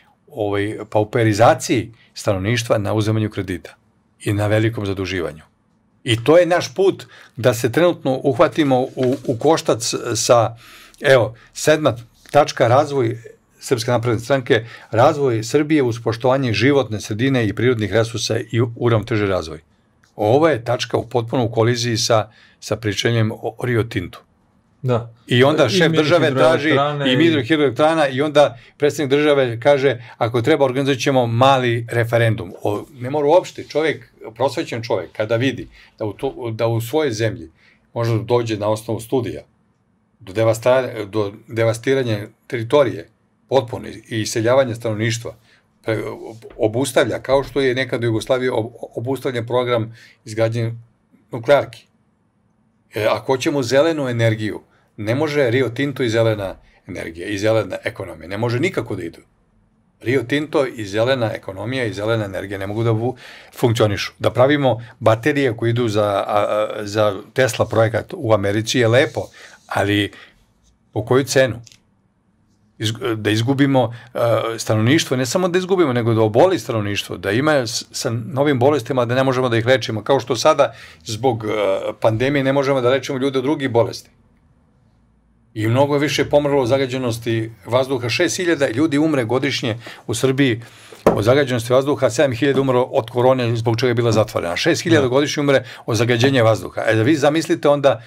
pauperizaciji stanovništva, na uzimanju kredita i na velikom zaduživanju. I to je naš put da se trenutno uhvatimo u koštac sa, evo, 7. tačka razvoj Srpske napredne stranke, razvoj Srbije uz poštovanje životne sredine i prirodnih resursa i uravnotežen razvoj. Ovo je tačka u potpuno u koliziji sa pričanjem o Rio Tintu. I onda šef države traži i mini hidroelektrana i onda predsjednik države kaže ako treba organizovat ćemo mali referendum. Ne mora uopšte, prosvećen čovjek kada vidi da u svojoj zemlji može dođe na osnovu studija do devastiranja teritorije potpuno i iseljavanja stanovništva, obustavlja, kao što je nekada u Jugoslaviji obustavljen program izgradnje nuklearki. Ako hoćemo zelenu energiju, Ne može Rio Tinto i zelena energija i zelena ekonomija. Ne može nikako da idu. Rio Tinto i zelena ekonomija i zelena energija ne mogu da funkcionišu. Da pravimo baterije koje idu za Tesla projekat u Americi je lepo, ali po koju cenu? Da izgubimo stanovništvo, ne samo da izgubimo, nego da oboli stanovništvo, da ima sa novim bolestima da ne možemo da ih lečimo, kao što sada zbog pandemije ne možemo da lečimo ljude od drugih bolesti. I mnogo više pomrlo zagađenosti vazduha. 6.000 ljudi umre godišnje u Srbiji od zagađenosti vazduha, 7.000 umre od korone zbog čega je bila zatvorena. 6.000 godišnje umre od zagađenja vazduha. Da vi zamislite onda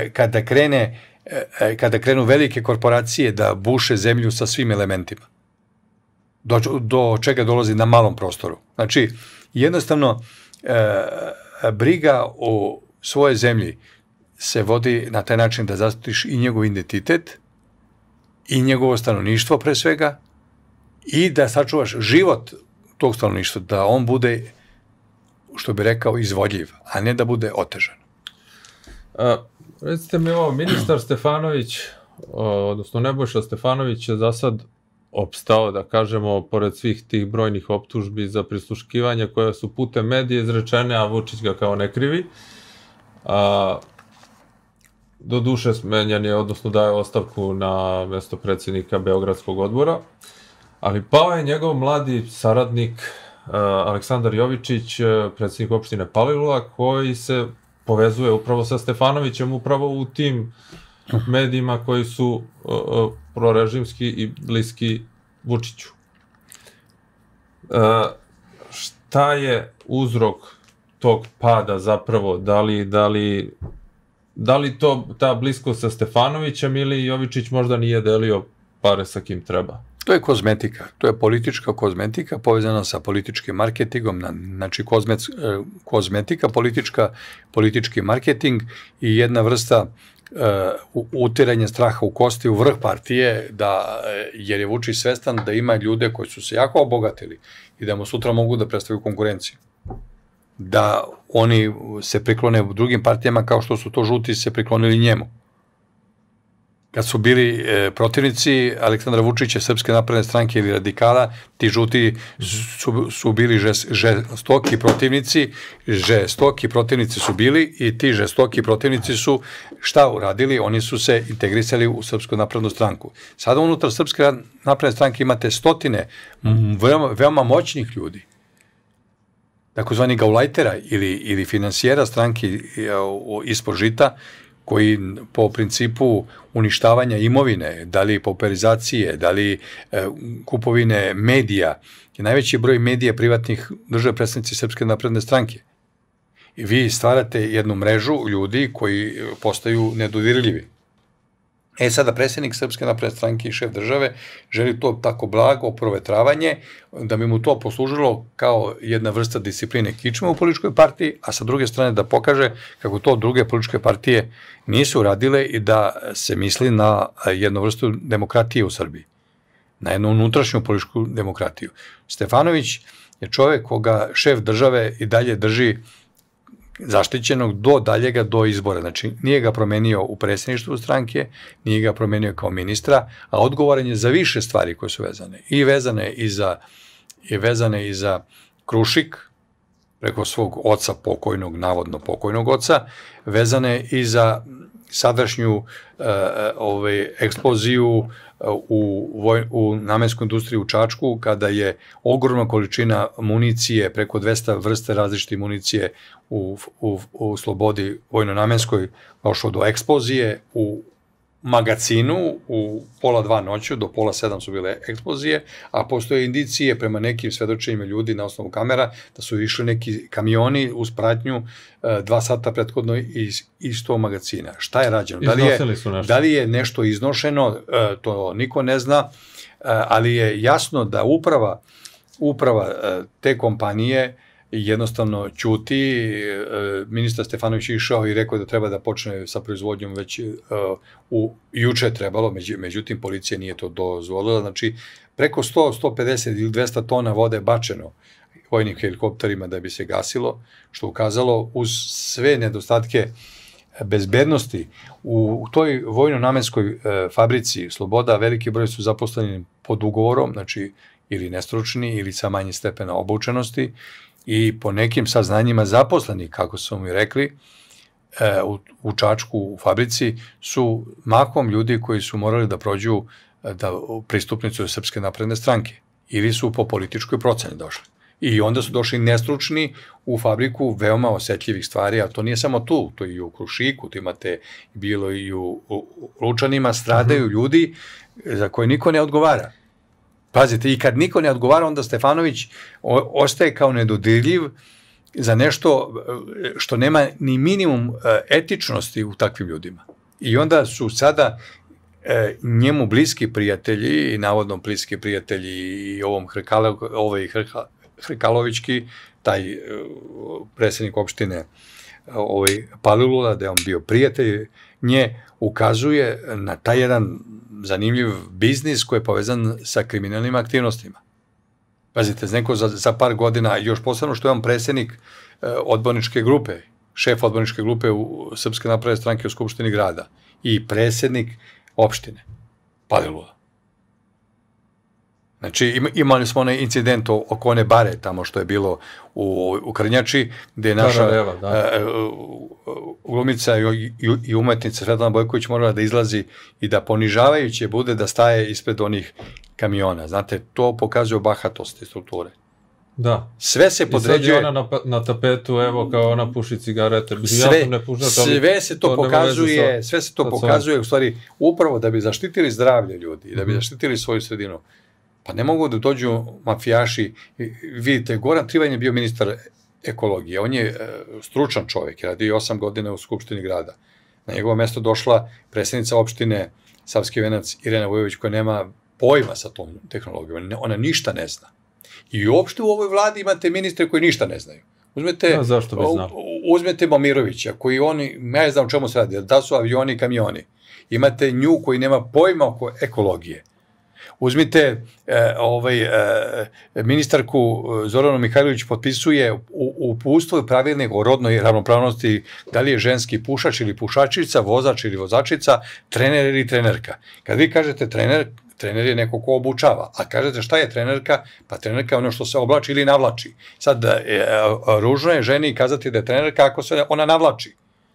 kada krenu velike korporacije da buše zemlju sa svim elementima. Do čega dolazi na malom prostoru. Znači, jednostavno, briga o svojoj zemlji se vodi na taj način da zaštitiš i njegov identitet i njegovo stanovništvo pre svega i da sačuvaš život tog stanovništva, da on bude, što bi rekao, izvodljiv, a ne da bude otežan. Recite mi ovo, ministar Stefanović, odnosno Nebojša Stefanović je za sad opstao, da kažemo, pored svih tih brojnih optužbi za prisluškivanje koje su putem medije izrečene, a Vučić ga kao ne krivi. Do duše smenjan je, odnosno daje ostavku na mesto predsjednika Beogradskog odbora, ali pao je njegov mladi saradnik Aleksandar Jovičić, predsjednik opštine Palilula, koji se povezuje upravo sa Stefanovićem, upravo u tim medijima koji su prorežimski i bliski Vučiću. Šta je uzrok tog pada zapravo? Da li to ta bliskost sa Stefanovićem ili Jovičić možda nije delio pare sa kim treba? To je kozmetika, to je politička kozmetika povezana sa političkim marketingom, znači kozmetika, politički marketing i jedna vrsta utiranja straha u kosti u vrh partije, jer je Vučić svestan da ima ljude koji su se jako obogatili i da mu sutra mogu da predstavljaju konkurenciju. Da oni se priklone u drugim partijama kao što su to žuti se priklonili njemu. Kad su bili protivnici Aleksandra Vučića, Srpske napredne stranke ili radikala, ti žuti su bili žestoki protivnici su bili i ti žestoki protivnici su šta uradili? Oni su se integrisali u Srpsku naprednu stranku. Sada unutar Srpske napredne stranke imate stotine veoma moćnih ljudi, takozvani gaulajtera ili finansijera stranki ispod žita, koji po principu uništavanja imovine, da li pauperizacije, da li kupovine medija, je najveći broj medija privatnih drže predstavnici Srpske napredne stranke. I vi stvarate jednu mrežu ljudi koji postaju nedodirljivi. Sada predsjednik Srpske napredne stranke i šef države želi to tako blago provetravanje, da bi mu to poslužilo kao jedna vrsta discipline kičme u političkoj partiji, a sa druge strane da pokaže kako to druge političke partije nisu uradile i da se misli na jednu vrstu demokratije u Srbiji, na jednu unutrašnju političku demokratiju. Stefanović je čovek koga šef države i dalje drži zaštićenog do izbora. Znači, nije ga promenio u predsjedništvu stranke, nije ga promenio kao ministra, a odgovoran je za više stvari koje su vezane. I vezane i za Krušik, preko svog oca pokojnog, navodno pokojnog oca, vezane i za sadašnju eksploziju u namenskoj industriji u Čačku, kada je ogromna količina municije, preko 200 vrste različite municije u Slobodi vojno-namenskoj, došlo do eksplozije u magacinu u 1:30 noću, do 6:30 su bile eksplozije, a postoje indicije prema nekim svedočenjima ljudi na osnovu kamera da su išli neki kamioni uz pratnju 2 sata prethodno iz tog magacina. Šta je rađeno? Da li je nešto iznošeno, to niko ne zna, ali je jasno da uprava te kompanije jednostavno ćuti. Ministar Stefanović je išao i rekao da treba da počne sa proizvodnjom već juče je trebalo, međutim policija nije to dozvolila. Znači, preko 100, 150 ili 200 tona vode bačeno vojnim helikopterima da bi se gasilo, što ukazalo uz sve nedostatke bezbednosti. U toj vojno-namenskoj fabrici Sloboda veliki broj su zaposleni pod ugovorom, znači ili nestručni ili sa manje stepena obučenosti i po nekim saznanjima zaposleni, kako su mi rekli, u Čačku u fabrici su mahom ljudi koji su morali da prođu pristupnicu Srpske napredne stranke ili su po političkoj proceni došli. I onda su došli nestručni u fabriku veoma osetljivih stvari, a to nije samo tu, to i u Krušiku, to imate bilo i u Lučanima, stradaju ljudi za koje niko ne odgovara. Pazite, i kad niko ne odgovara, onda Stefanović ostaje kao nedodirljiv za nešto što nema ni minimum etičnosti u takvim ljudima. I onda su sada njemu bliski prijatelji, i navodno bliski prijatelji i Hrkalovićki, taj predsjednik opštine Palilula, da je on bio prijatelj nje, ukazuje na taj jedan zanimljiv biznis koji je povezan sa kriminalnim aktivnostima. Pazite, neko za par godina, još posebno što je on predsjednik odborničke grupe, šef odborničke grupe u Srpske napredne stranke u Skupštini grada i predsjednik opštine Palilula. Znači, imali smo onaj incident oko one bare tamo što je bilo u Krnjači, gde je naša glumica i umetnica Svetlana Bojković morala da izlazi i da ponižavajuće bude da staje ispred onih kamiona. Znate, to pokazuje bahatost i strukture. Da. Sve se podređuje... I sad je ona na tapetu, evo, kao ona puši cigarete. Sve se to pokazuje, u stvari, upravo da bi zaštitili zdravlje ljudi i da bi zaštitili svoju sredinu. Pa ne mogu da dođu mafijaši. Vidite, Goran Trivanj je bio ministar ekologije. On je stručan čovjek, radio 8 godina u Skupštini grada. Na njegovo mesto došla predsjednica opštine Savski Venac Irena Vujović, koja nema pojma sa tom tehnologijom. Ona ništa ne zna. I uopšte u ovoj vladi imate ministre koji ništa ne znaju. Uzmete Momirovića, koji oni, ja ne znam o čemu se radi, da su avioni i kamioni. Imate nju koji nema pojma oko ekologije. Uzmite ministarku Zoranu Mihajlović potpisuje uputstvo i pravilnik o rodnoj ravnopravnosti, da li je ženski pušač ili pušačica, vozač ili vozačica, trener ili trenerka. Kad vi kažete trener je neko ko obučava, a kažete šta je trenerka, pa trenerka je ono što se oblači ili navlači. Sad, ružno je ženi kazati da je trenerka ako se ona navlači.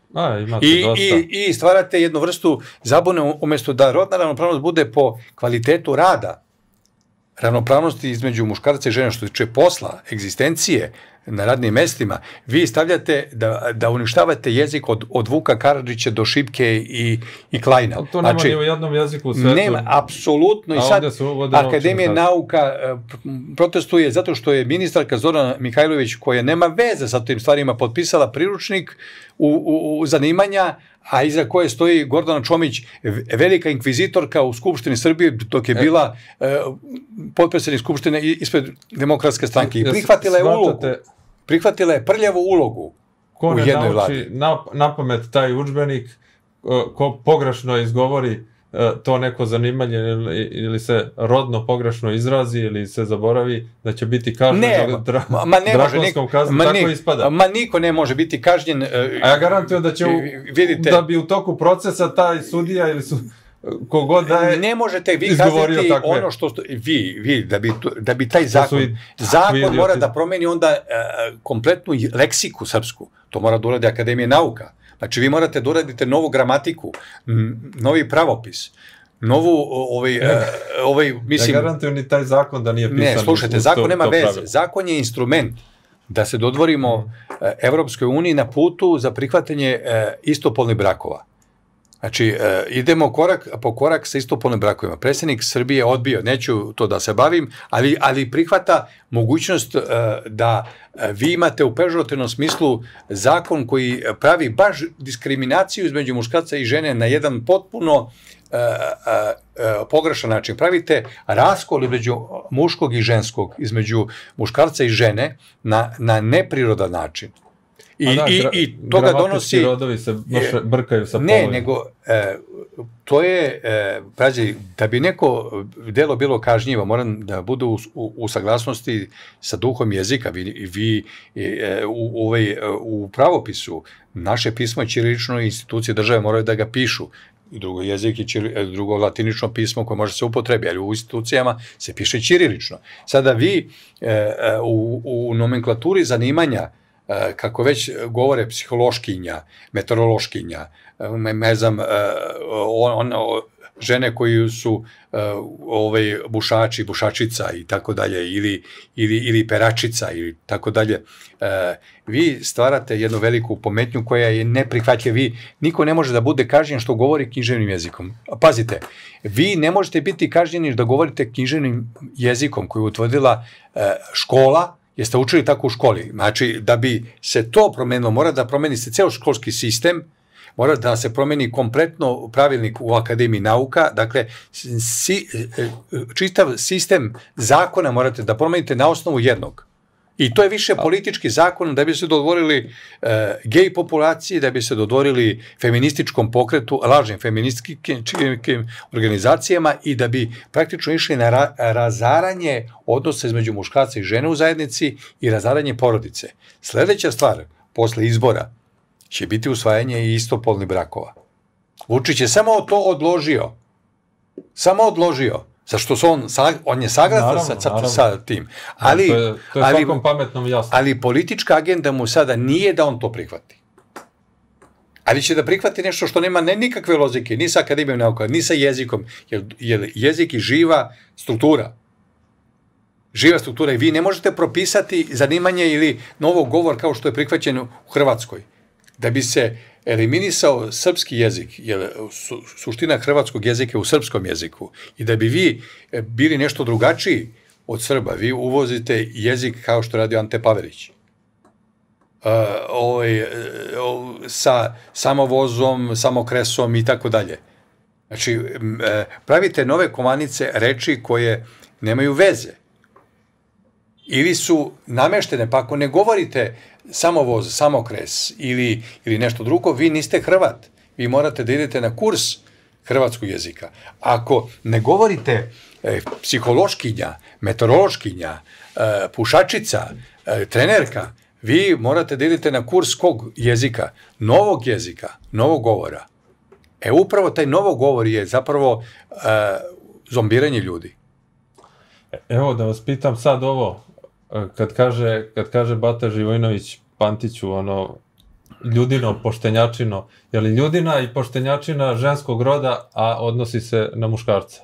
I stvarate jednu vrstu zabune, umjesto da rodna ravnopravnost bude po kvalitetu rada, ravnopravnosti između muškarca i žene što se tiče posla, egzistencije na radnim mestima, vi stavljate da uništavate jezik od Vuka Karadžića do Šipke i Klajna. Ali to nema ni u jednom jeziku u svetu. Nema, apsolutno. I sad Akademija nauka protestuje zato što je ministarka Zorana Mihajlović, koja nema veze sa tim stvarima, potpisala priručnik u zanimanja, a iza koje stoji Gordana Čomić, velika inkvizitorka u Skupštini Srbije, dok je bila potpredsjednik Skupštine ispred Demokratske stranke. I prihvatila je ulogu. Prihvatila je prljavu ulogu u jednoj vladi. Ko ne nauči na pamet taj udžbenik, ko pogrešno izgovori to neko zanimanje ili se rodno pogrešno izrazi ili se zaboravi, da će biti kažnjen drakonskom kaznom, tako ispada. Ma niko ne može biti kažnjen. A ja garantujem da će da bi u toku procesa taj sudija ili kogod da je ne možete vi kazati ono što vi, da bi taj zakon mora da promeni onda kompletnu leksiku srpsku. To mora da uradi Akademija nauka. Znači, vi morate da uradite novu gramatiku, novi pravopis, novu, mislim... Ja garantujem ni taj zakon da nije pisan. Ne, slušajte, zakon nema veze. Zakon je instrument da se dodvorimo Evropskoj uniji na putu za prihvatanje istopolnih brakova. Znači, idemo korak po korak sa istopolnim brakovima. Predsjednik Srbije odbio, neću to da se bavim, ali prihvata mogućnost da vi imate u pežorativnom smislu zakon koji pravi baš diskriminaciju između muškarca i žene na jedan potpuno pogrešan način. Pravite raskol između muškog i ženskog, između muškarca i žene na neprirodan način. I toga donosi... rodovi se brkaju sa polovima. Ne, nego to je, prađi, da bi neko delo bilo kažnjivo, moram da bude u saglasnosti sa duhom jezika. Vi u pravopisu, naše pismo je ćirilično i institucije države moraju da ga pišu. Drugo jezik je drugo latinično pismo koje može se upotrebi, ali u institucijama se piše ćirilično. Sada vi u nomenklaturi zanimanja, kako već govore psihološkinja, meteorološkinja, ne znam, žene koji su bušači, bušačica i tako dalje, ili peračica ili tako dalje, vi stvarate jednu veliku pometnju koja je neprihvatljiva. Niko ne može da bude kažnjen što govori književnim jezikom. Pazite, vi ne možete biti kažnjeni da govorite književnim jezikom koji je utvrdila škola, jeste učili tako u školi. Znači, da bi se to promenilo, mora da promeni se ceo školski sistem, mora da se promeni kompletno pravilnik u Akademiji nauka, dakle, čitav sistem zakona morate da promenite na osnovu jednog. I to je više politički zakon da bi se dodvorili gej populaciji, da bi se dodvorili feminističkom pokretu, lažnim feminističkim organizacijama i da bi praktično išli na razaranje odnosa između muškarca i žene u zajednici i razaranje porodice. Sledeća stvar, posle izbora, će biti usvajanje i istopolnih brakova. Vučić je samo to odložio. Samo odložio. Zašto on je saglasan sa tim. To je svakom pametnom jasno. Ali politička agenda mu sada nije da on to prihvati. Ali će da prihvati nešto što nema nikakve logike, ni sa Akademijom nauka, ni sa jezikom, jer jezik je živa struktura. Živa struktura i vi ne možete propisati zanimanje ili novog govor kao što je prihvaćeno u Hrvatskoj. Da bi se eliminisao srpski jezik, jer suština hrvatskog jezika je u srpskom jeziku, i da bi vi bili nešto drugačiji od Srba, vi uvozite jezik kao što radi Ante Pavelić. Sa samovozom, samokresom i tako dalje. Znači, pravite nove komanice reči koje nemaju veze. Ili su nameštene, pa ako ne govorite samovoz, samokres ili nešto drugo, vi niste Hrvat. Vi morate da idete na kurs hrvatskog jezika. Ako ne govorite psihološkinja, meteorološkinja, pušačica, trenerka, vi morate da idete na kurs kog jezika? Novog jezika, novog govora. Upravo taj novog govor je zapravo zombiranje ljudi. Evo da vas pitam sad ovo, kad kaže Bata Živojinović Pantiću, ljudino, poštenjačino, je li ljudina i poštenjačina ženskog roda, a odnosi se na muškarca?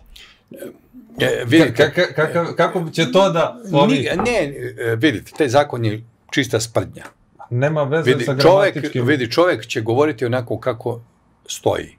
Kako će to da... Ne, vidite, taj zakon je čista sprdnja. Nema veze sa gramatičkim... Vidi, čovek će govoriti onako kako stoji.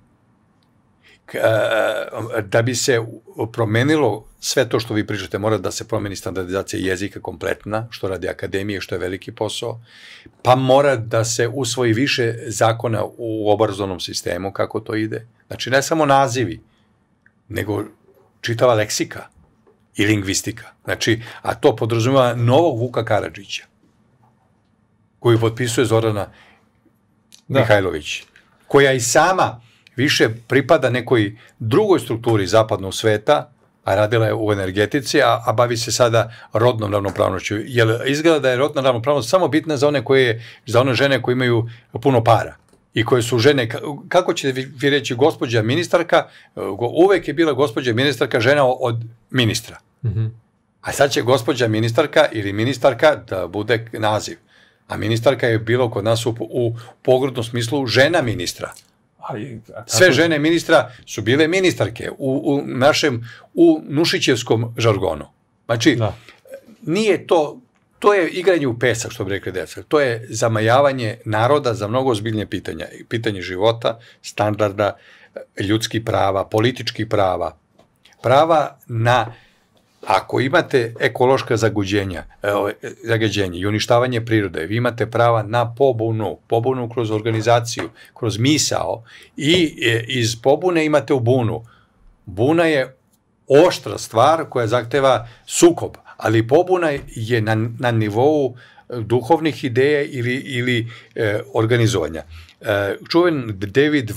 Da bi se promenilo sve to što vi pričate, mora da se promeni standardizacija jezika kompletna, što radi Akademije, što je veliki posao, pa mora da se usvoji više zakona u obrazovnom sistemu, kako to ide. Znači, ne samo nazivi, nego čitava leksika i lingvistika. Znači, a to podrazumeva novog Vuka Karadžića, koju potpisuje Zorana Mihajlović, koja i sama više pripada nekoj drugoj strukturi zapadnog sveta, a radila je u energetici, a bavi se sada rodnom ravnopravnošću. Jer izgleda da je rodna ravnopravnost samo bitna za one žene koje imaju puno para i koje su žene, kako ćete vi reći, gospođa ministarka, uvek je bila gospođa ministarka žena od ministra. A sad će gospođa ministarka ili ministarka da bude naziv. A ministarka je bilo kod nas u pogrdnom smislu žena ministra. Sve žene ministra su bile ministarke u Nušićevskom žargonu. Znači, nije to je igranje u pesak, što bi rekli deca. To je zamajavanje naroda za mnogo ozbiljnije pitanja. Pitanje života, standarda, ljudskih prava, političkih prava. Prava na, ako imate ekološka zagađenje i uništavanje prirode, vi imate prava na pobunu kroz organizaciju, kroz misao i iz pobune imate u bunu. Buna je oštra stvar koja zahteva sukob, ali pobuna je na nivou duhovnih ideja ili organizovanja. Čuven David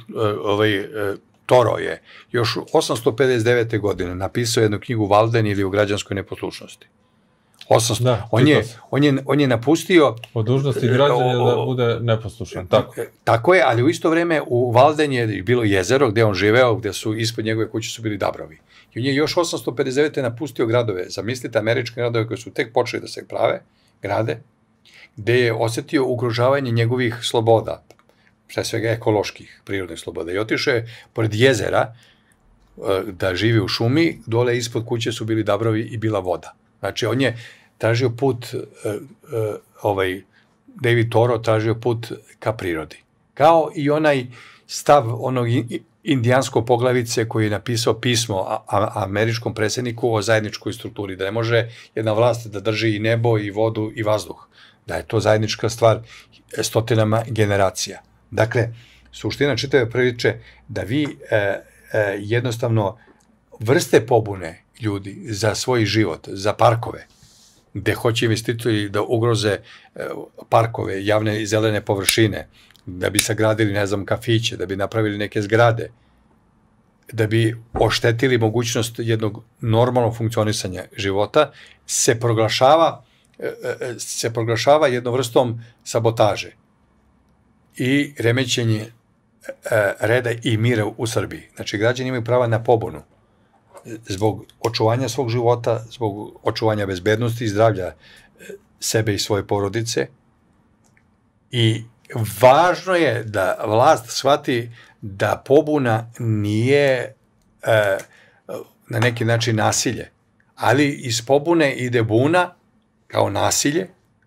Toro je još 859. godine napisao jednu knjigu Walden ili o građanskoj neposlušnosti. On je napustio... O dužnosti građana da bude neposlušan, tako? Tako je, ali u isto vreme u Walden je bilo jezero gde on živeo, gde su ispod njegove kuće su bili dabrovi. I on je još 859. napustio gradove, zamislite američke gradove koji su tek počeli da se grade, gde je osetio ugrožavanje njegovih sloboda, pre svega ekoloških, prirodnih sloboda. I otišao je pored jezera da živi u šumi, dole ispod kuće su bili dabrovi i bila voda. Znači, on je tražio put, David Toro tražio put ka prirodi. Kao i onaj stav onog indijanskog poglavice koji je napisao pismo američkom predsjedniku o zajedničkoj strukturi, da ne može jedna vlast da drži i nebo, i vodu, i vazduh. Da je to zajednička stvar stotinama generacija. Dakle, suština čitave priče da vi jednostavno vrste pobune ljudi za svoj život, za parkove, gde hoće investitori da ugroze parkove, javne i zelene površine, da bi sagradili, ne znam, kafiće, da bi napravili neke zgrade, da bi oštetili mogućnost jednog normalnog funkcionisanja života, se proglašava jednom vrstom sabotaže i remećenje reda i mira u Srbiji. Znači, građani imaju prava na pobunu zbog očuvanja svog života, zbog očuvanja bezbednosti i zdravlja sebe i svoje porodice. I važno je da vlast shvati da pobuna nije na neki način nasilje, ali iz pobune ide buna kao nasilje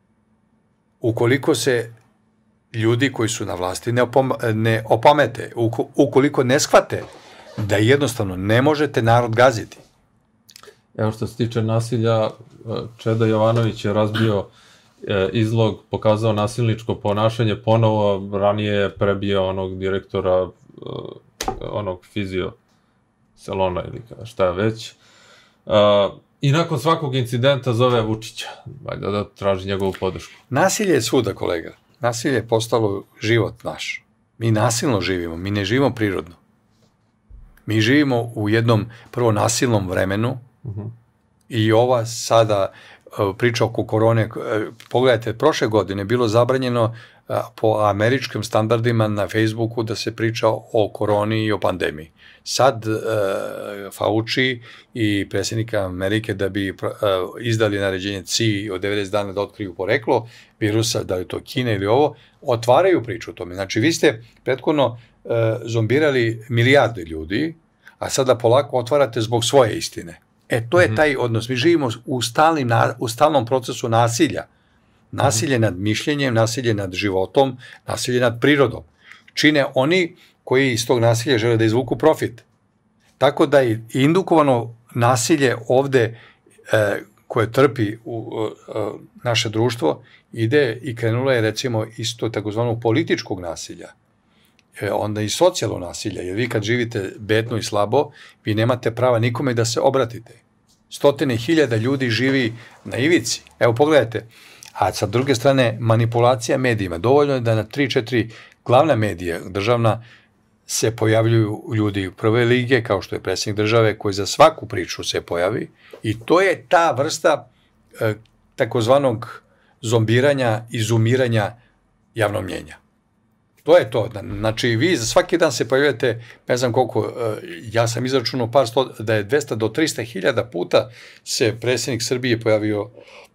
ukoliko se ljudi koji su na vlasti ne opamete, ukoliko ne shvate da jednostavno ne možete narod gaziti. Evo što se tiče nasilja, Čeda Jovanović je razbio izlog, pokazao nasilničko ponašanje, ponovo ranije je prebio onog direktora onog fizio salona ili šta je već. I nakon svakog incidenta zove Vučića, valjda da traži njegovu podršku. Nasilje je svuda, kolega. Nasilje je postalo život naš. Mi nasilno živimo, mi ne živimo prirodno. Mi živimo u jednom prvo nasilnom vremenu i ova sada priča oko korone, pogledajte, prošle godine je bilo zabranjeno po američkim standardima na Facebooku da se priča o koroni i o pandemiji. Sad Fauci i predsjednika Amerike da bi izdali naređenje CIA od 90 dana da otkriju poreklo virusa, da je to Kina ili ovo, otvaraju priču o tome. Znači, vi ste prethodno zombirali milijarde ljudi, a sada polako otvarate zbog svoje istine. To je taj odnos. Mi živimo u stalnom procesu nasilja. Nasilje nad mišljenjem, nasilje nad životom, nasilje nad prirodom. Čine oni koji iz tog nasilja žele da izvuku profit. Tako da je indukovano nasilje ovde koje trpi naše društvo ide i krenulo je recimo isto takozvanog političkog nasilja. Onda i socijalno nasilje, jer vi kad živite bedno i slabo, vi nemate prava nikome da se obratite. Stotine hiljada ljudi živi na ivici. Evo pogledajte, a sa druge strane manipulacija medijima. Dovoljno je da na 3-4 glavna medija državna se pojavljuju ljudi prve lige, kao što je predsjednik države, koji za svaku priču se pojavi i to je ta vrsta takozvanog zombiranja, izumiranja javnog mnjenja. To je to. Znači, vi za svaki dan se pojavljate, ne znam koliko, ja sam izračunao da je 200 do 300 hiljada puta se predsjednik Srbije pojavio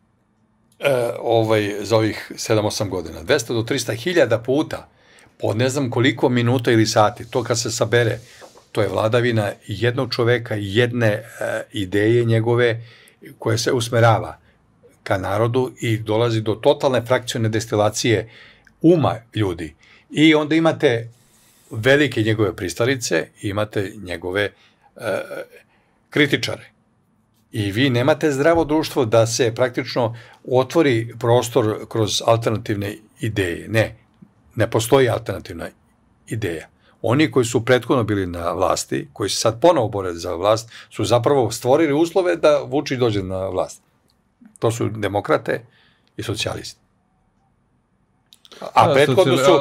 za ovih 7-8 godina. 200 do 300 hiljada puta, po ne znam koliko minuta ili sati, to kad se sabere, to je vladavina jednog čoveka, jedne ideje njegove koje se usmerava ka narodu i dolazi do totalne frakcione destilacije uma ljudi. I onda imate velike njegove pristalice i imate njegove kritičare. I vi nemate zdravo društvo da se praktično otvori prostor kroz alternativne ideje. Ne postoji alternativna ideja. Oni koji su prethodno bili na vlasti, koji se sad ponovo bore za vlast, su zapravo stvorili uslove da Vučić dođe na vlast. To su demokrate i socijalisti. A prethodno su...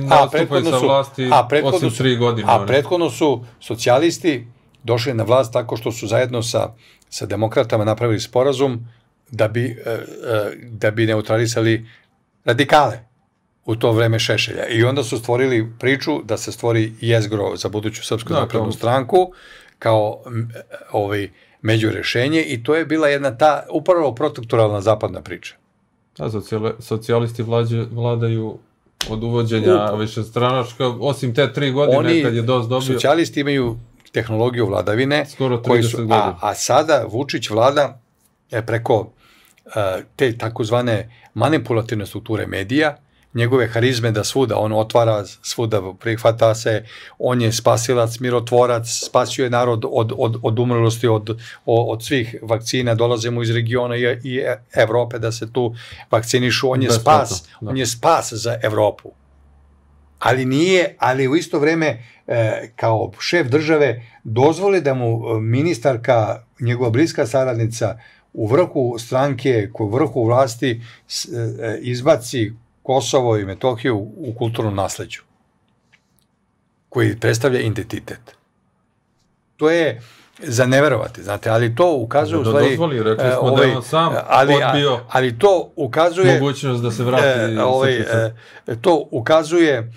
A prethodno su socijalisti došli na vlast tako što su zajedno sa demokratama napravili sporazum da bi neutralisali radikale u to vreme Šešelja. I onda su stvorili priču da se stvori jezgro za buduću Srpsku naprednu stranku kao međurešenje i to je bila jedna ta upravo protektoralna zapadna priča. Da, socijalisti vladaju od uvođenja višestranačka, osim te 3 godine kad je DOS dobio... Socijalisti imaju tehnologiju vladavine, skoro 30 godina. A sada Vučić vlada preko te takozvane manipulativne strukture medija, njegove harizme da svuda on otvara, svuda prihvata se, on je spasilac, mirotvorac, spasio je narod od umrlosti, od svih vakcina, dolaze mu iz regiona i Evrope da se tu vakcinišu, on je spas za Evropu. Ali u isto vreme kao šef države dozvoli da mu ministarka, njegova bliska saradnica u vrhu stranke, u vrhu vlasti izbaci Kosovo i Metohiju u kulturnom nasleđu, koji predstavlja identitet. To je za neverovati, znate, ali to ukazuje u stvari... Da dozvoli, rekli smo da je on sam odbio ali to ukazuje... mogućnost da se vrati... To ukazuje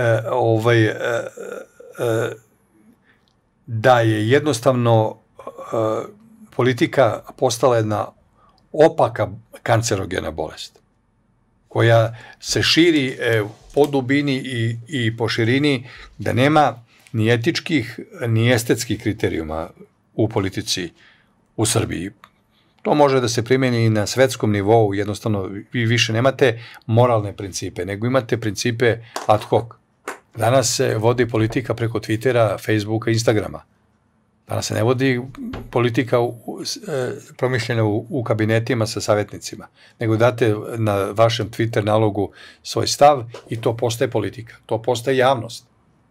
da je jednostavno politika postala jedna opaka kancerogena bolest, koja se širi po dubini i po širini, da nema ni etičkih, ni estetskih kriterijuma u politici u Srbiji. To može da se primeni i na svetskom nivou, jednostavno vi više nemate moralne principe, nego imate principe ad hoc. Danas se vodi politika preko Twittera, Facebooka, Instagrama. Danas se ne vodi politika promišljena u kabinetima sa savjetnicima, nego date na vašem Twitter nalogu svoj stav i to postaje politika, to postaje javnost.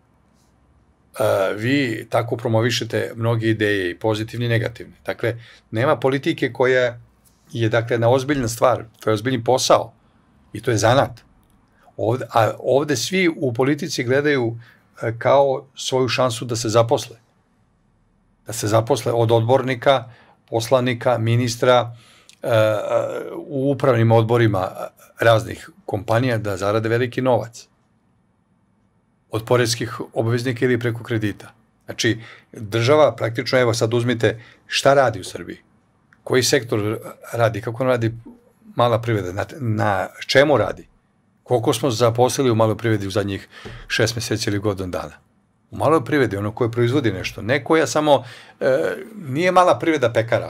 Vi tako promovišete mnoge ideje, i pozitivne i negativne. Dakle, nema politike koja je na ozbiljna stvar, to je ozbiljni posao i to je zanat. A ovde svi u politici gledaju kao svoju šansu da se zaposle. Da se zaposle od odbornika, poslanika, ministra, u upravnim odborima raznih kompanija da zarade veliki novac. Od poreskih obveznika ili preko kredita. Znači, država praktično, evo sad uzmite šta radi u Srbiji, koji sektor radi, kako radi mala privreda, na čemu radi, koliko smo zaposlili u maloj privredi u zadnjih 6 meseci ili godinu dana. U maloj privredi, ono koje proizvodi nešto, ne koja samo, nije mala privreda pekara.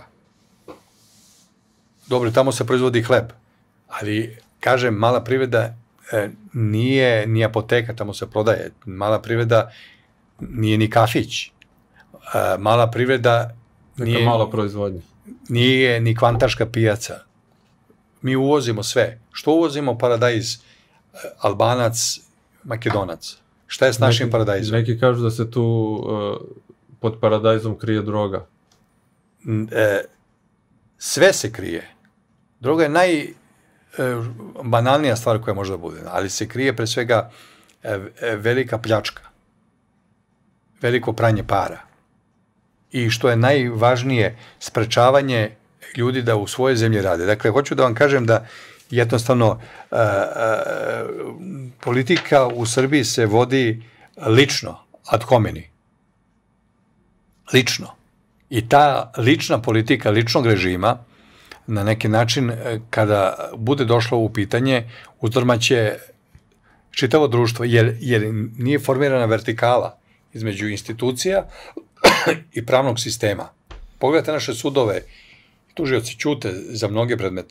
Dobro, tamo se proizvodi hleb, ali, kažem, mala privreda nije ni apoteka, tamo se prodaje. Mala privreda nije ni kafić. Mala privreda neka mala proizvodnja. Nije ni kvantaška pijaca. Mi uvozimo sve. Što uvozimo? Paradajz, Albanac, Makedonac. Šta je s našim paradajzom? Neki kažu da se tu pod paradajzom krije droga. Sve se krije. Droga je banalnija stvar koja može da bude, ali se krije pre svega velika pljačka, veliko pranje para i što je najvažnije, sprečavanje ljudi da u svojoj zemlji rade. Dakle, hoću da vam kažem da jednostavno politika u Srbiji se vodi lično, ad hominem. Lično. I ta lična politika, ličnog režima, na neki način, kada bude došlo u pitanje, uzdrmaće čitavo društvo, jer nije formirana vertikala između institucija i pravnog sistema. Pogledajte naše sudove, tužioci ćute za mnoge predmete.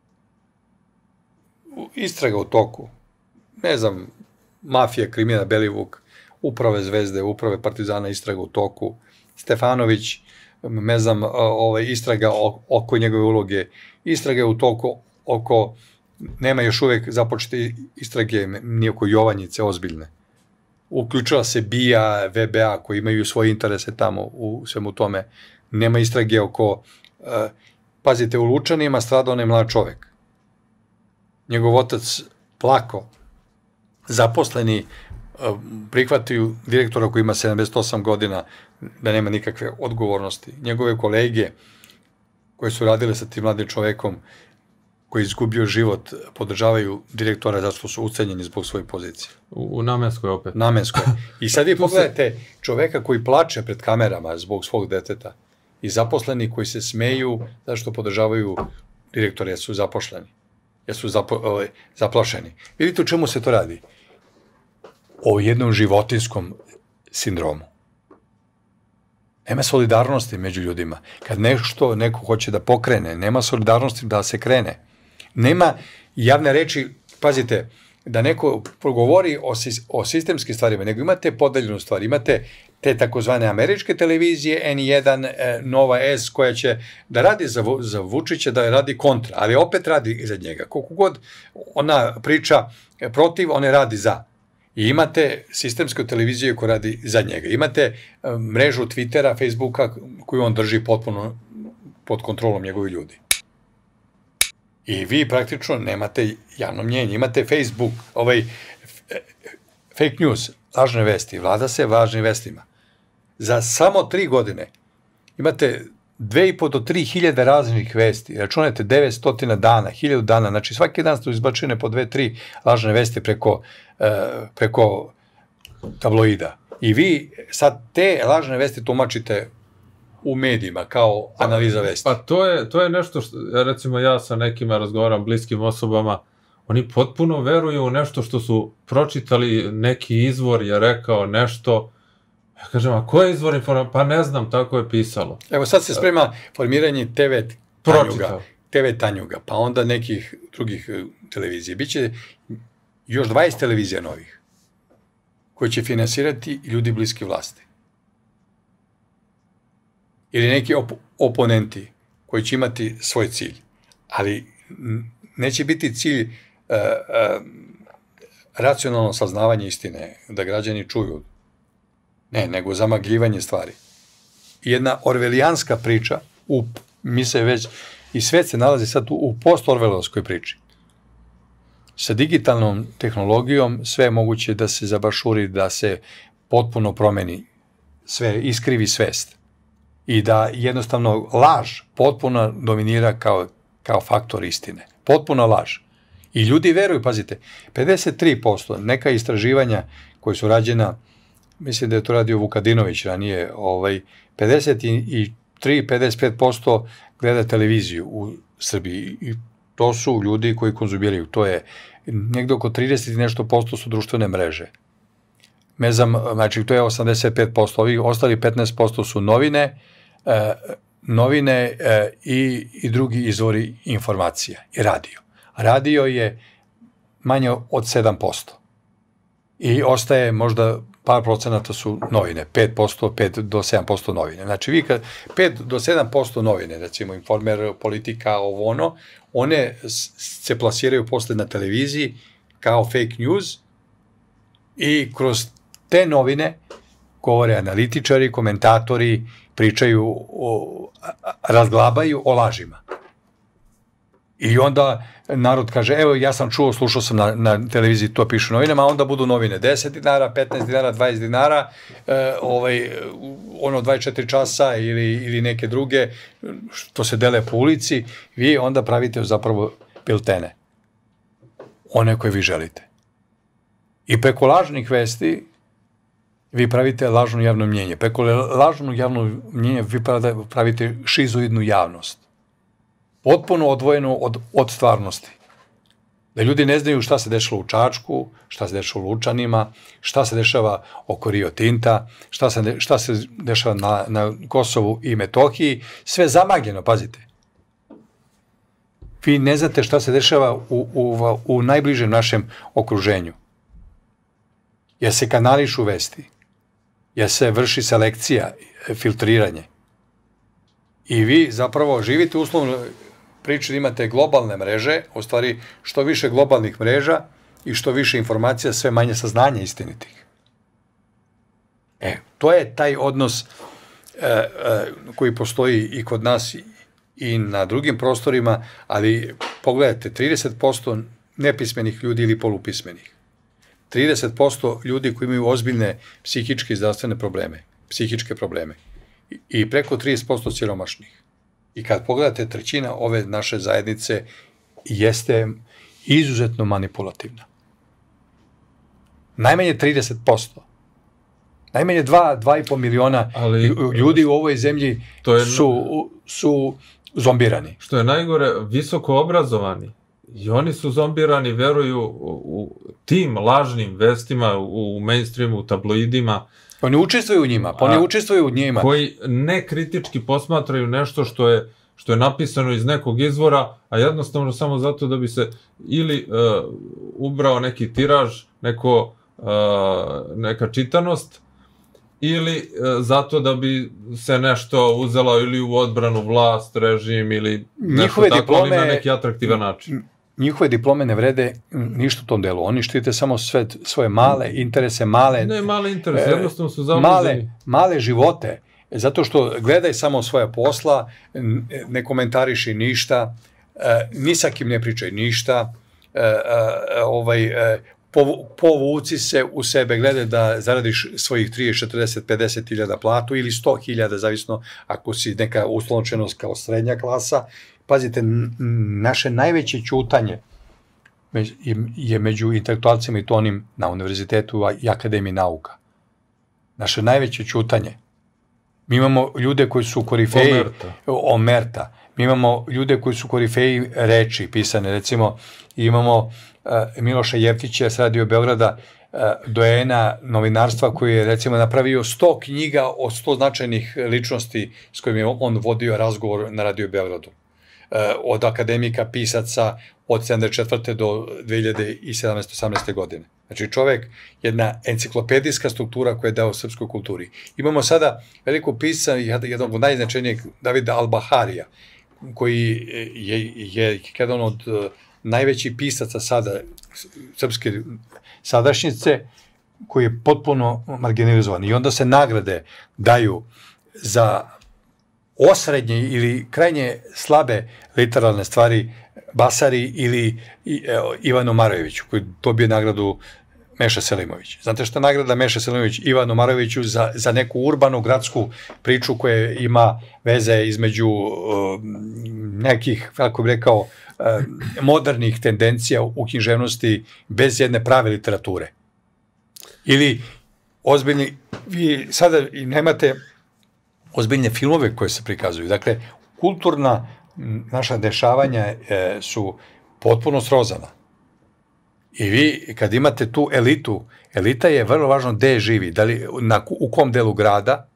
Istraga u toku, ne znam, mafija, kriminal, Belivuk, uprave Zvezde, uprave Partizana, istraga u toku, Stefanović, ne znam, istraga oko njegove uloge, istraga je u toku oko, nema još uvek započete istrage ni oko Jovanjice ozbiljne. Uključila se BIA, VBA koji imaju svoje interese tamo u svemu tome. Nema istrage oko, pazite, u Lučanima stradao onaj mlad čovek. njegov otac plako, zaposleni prihvataju direktora koji ima 78 godina, da nema nikakve odgovornosti. Njegove kolege koje su radile sa tim mladim čovekom koji je izgubio život, podržavaju direktora zato što su ucenjeni zbog svoje pozicije. U Namenskoj opet. Namenskoj. I sad vi pogledajte čoveka koji plače pred kamerama zbog svog deteta i zaposleni koji se smeju zato što podržavaju direktora jer su zaposleni, jer su zaplašeni. Vidite u čemu se to radi? O jednom životinskom sindromu. Nema solidarnosti među ljudima. Kad nešto neko hoće da pokrene, nema solidarnosti da se krene. Nema javne reči, pazite, da neko progovori o sistemskim stvarima, nego imate podeljenu stvar, imate te takozvane američke televizije, N1, Nova S, koja će da radi za Vučića, da radi kontra, ali opet radi za njega. Koliko god ona priča protiv, one radi za. I imate sistemsku televiziju koja radi za njega. Imate mrežu Twittera, Facebooka koju on drži potpuno pod kontrolom njegovi ljudi. I vi praktično nemate javno mnjenje. Imate Facebook, fake news, lažne vesti. Vlada se važnim vestima. Za samo 3 godine imate 2.500 do 3.000 različitih vesti. Računajte 900 dana, 1000 dana. Znači svaki dan su izbačene po 2-3 lažne vesti preko tabloida. I vi sad te lažne vesti tumačite u medijima kao analiza vesti. Pa to je nešto što, recimo ja sa nekima razgovaram, bliskim osobama, oni potpuno veruju u nešto što su pročitali, neki izvor je rekao nešto. Ja kažem, a ko je izvor informacije? Pa ne znam, tako je pisalo. Evo sad se sprema formiranje TV Tanjuga, pa onda nekih drugih televizija. Biće još 20 televizija novih, koje će finansirati ljudi bliski vlasti. Ili neki oponenti koji će imati svoj cilj. Ali neće biti cilj racionalno saznavanje istine, da građani čuju. Ne, nego zamagljivanje stvari. Jedna orvelijanska priča, mi se već, i svet se nalazi sad u post-orvelovskoj priči. Sa digitalnom tehnologijom sve je moguće da se zabašuri, da se potpuno promeni sve, iskrivi svest. I da jednostavno laž potpuno dominira kao faktor istine. Potpuna laž. I ljudi veruju, pazite, 53%, neka istraživanja koje su rađena, mislim da je to radio Vukadinović ranije, 53-55% gleda televiziju u Srbiji i to su ljudi koji konzumiraju. To je negde oko 30 i nešto posto su društvene mreže. Ne znam, znači to je 85%, ovi ostali 15% su novine i drugi izvori informacija i radio. Radio je manje od 7%. I ostaje možda par procenata su novine, 5%, 5 do 7% novine. Znači vi kad 5 do 7% novine, recimo Informer, Politika, ovo ono, one se plasiraju posle na televiziji kao fake news i kroz te novine govore analitičari, komentatori, pričaju, razglabaju o lažima. I onda narod kaže, evo ja sam čuo, slušao sam na televiziji, to piše u novinama, a onda budu novine 10 dinara, 15 dinara, 20 dinara, 24 časa ili neke druge, što se dele po ulici, vi onda pravite zapravo biltene, one koje vi želite. I preko lažnih vesti vi pravite lažno javno mnjenje. Preko lažnog javnog mnjenja vi pravite šizoidnu javnost. Potpuno odvojeno od stvarnosti. Da ljudi ne znaju šta se dešava u Čačku, šta se dešava u Lučanima, šta se dešava oko Rio Tinta, šta se dešava na Kosovu i Metohiji. Sve zamagljeno, pazite. Vi ne znate šta se dešava u najbližem našem okruženju. Jer se kanališu vesti. Jer se vrši selekcija, filtriranje. I vi zapravo živite uslovno priču da imate globalne mreže, u stvari što više globalnih mreža i što više informacija, sve manje saznanja istinitih. To je taj odnos koji postoji i kod nas i na drugim prostorima, ali pogledajte, 30% nepismenih ljudi ili polupismenih. 30% ljudi koji imaju ozbiljne psihičke i zdravstvene probleme, psihičke probleme. I preko 30% siromašnih. I kad pogledate, trećina ove naše zajednice jeste izuzetno manipulativna. Najmanje 30%. Najmanje 2,5 miliona ljudi u ovoj zemlji su zombirani. Što je najgore, visoko obrazovani. I oni su zombirani, veruju u tim lažnim vestima, u mainstreamu, u tabloidima. Oni učestvuju u njima. Koji ne kritički posmatraju nešto što je napisano iz nekog izvora, a jednostavno samo zato da bi se ili ubrao neki tiraž, neka čitanost, ili zato da bi se nešto uzela ili u odbranu vlast, režim, ili nešto tako, ali na neki atraktivan način. Njihove diplome ne vrede ništa u tom delu. Oni štite samo svoje male interese, Ne male interese, jednostavno su zavljeni. Male živote, zato što gledaj samo svoja posla, ne komentariši ništa, ni sa kim ne pričaj ništa, povuci se u sebe, gledaj da zaradiš svojih 30, 40, 50 hiljada platu ili 100 hiljada, zavisno ako si neka uslovčenost kao srednja klasa. Pazite, naše najveće ćutanje je među intelektualcima i to onim na univerzitetu i akademiji nauka. Naše najveće ćutanje. Mi imamo ljude koji su korifeji omerta. Mi imamo ljude koji su korifeji reči pisane. Recimo, imamo Miloša Jeftića s Radio Beograda, doajena novinarstva koji je recimo napravio 100 knjiga o 100 značajnih ličnosti s kojim je on vodio razgovor na Radio Beogradu. Od akademika, pisaca, od 1974. do 2017-18. godine. Znači čovek, jedna enciklopedijska struktura koja je dao srpskoj kulturi. Imamo sada veliko pisca, jednog od najznačajnijeg, Davida Al-Baharija, koji je jedan od najvećih pisaca sada, srpske sadašnjice, koji je potpuno marginalizovan. I onda se nagrade daju za osrednje ili krajnje slabe literalne stvari Basari ili Ivanu Marojeviću, koji dobije nagradu Meša Selimović. Znate šta nagrada Meša Selimović Ivanu Marojeviću za neku urbanu gradsku priču koja ima veze između nekih, kako bih rekao, modernih tendencija u književnosti bez jedne prave literature. Ili ozbiljni, vi sada nemate ozbiljne filmove koje se prikazuju. Dakle, kulturna naša dešavanja su potpuno srozana. I vi, kad imate tu elitu, elita je vrlo važno gde živi, u kom delu grada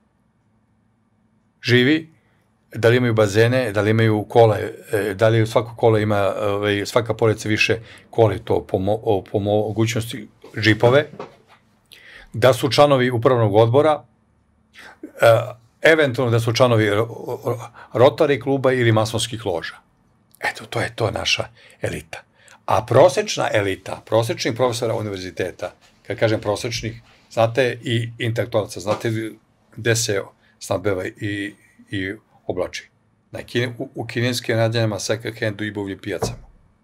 živi, da li imaju bazene, da li imaju kole, da li svako kole ima, svaka porodica više kole, to po mogućnosti džipove, da su članovi upravnog odbora, eventualno da su članovi Rotary kluba ili masonskih loža. Eto, to je to naša elita. A prosečna elita, prosečnih profesora univerziteta, kad kažem prosečnih, znate i intelektualaca, znate gde se snabdeva i oblači. U kineskim radnjama, second handu i buvljim pijacama.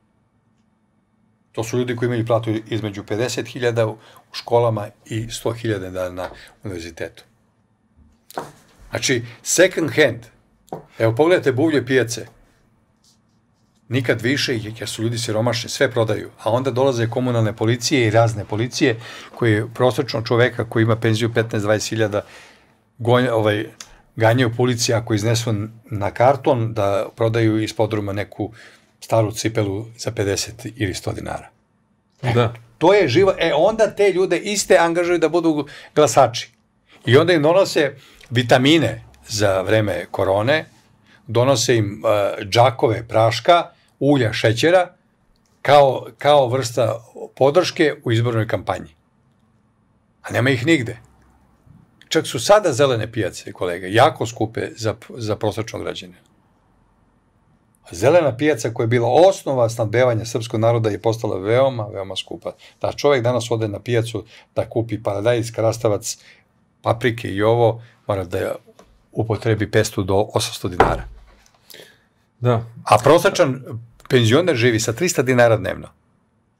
To su ljudi koji imaju platu između 50.000 u školama i 100.000 na univerzitetu. Znači, second hand, evo pogledajte buvlje pijace, nikad više, jer su ljudi siromašni, sve prodaju, a onda dolaze komunalne policije i razne policije, koje prosječno čoveka koji ima penziju 15-20 hiljada ganjaju policije ako iznesu na karton da prodaju iz podruma neku staru cipelu za 50 ili 100 dinara. Da. To je živo, onda te ljude iste angažuju da budu glasači. I onda im donose vitamine za vreme korone, donose im džakove praška, ulja, šećera, kao vrsta podrške u izbornoj kampanji. A nema ih nigde. Čak su sada zelene pijace, kolega, jako skupe za prosječnog građanina. Zelena pijaca koja je bila osnova snabdevanja srpskog naroda je postala veoma, veoma skupa. Da čovjek danas ode na pijacu da kupi paradajz, krastavac, paprike i ovo, mora da upotrebi 500 do 800 dinara. Da. A prosječan penzioner živi sa 300 dinara dnevno.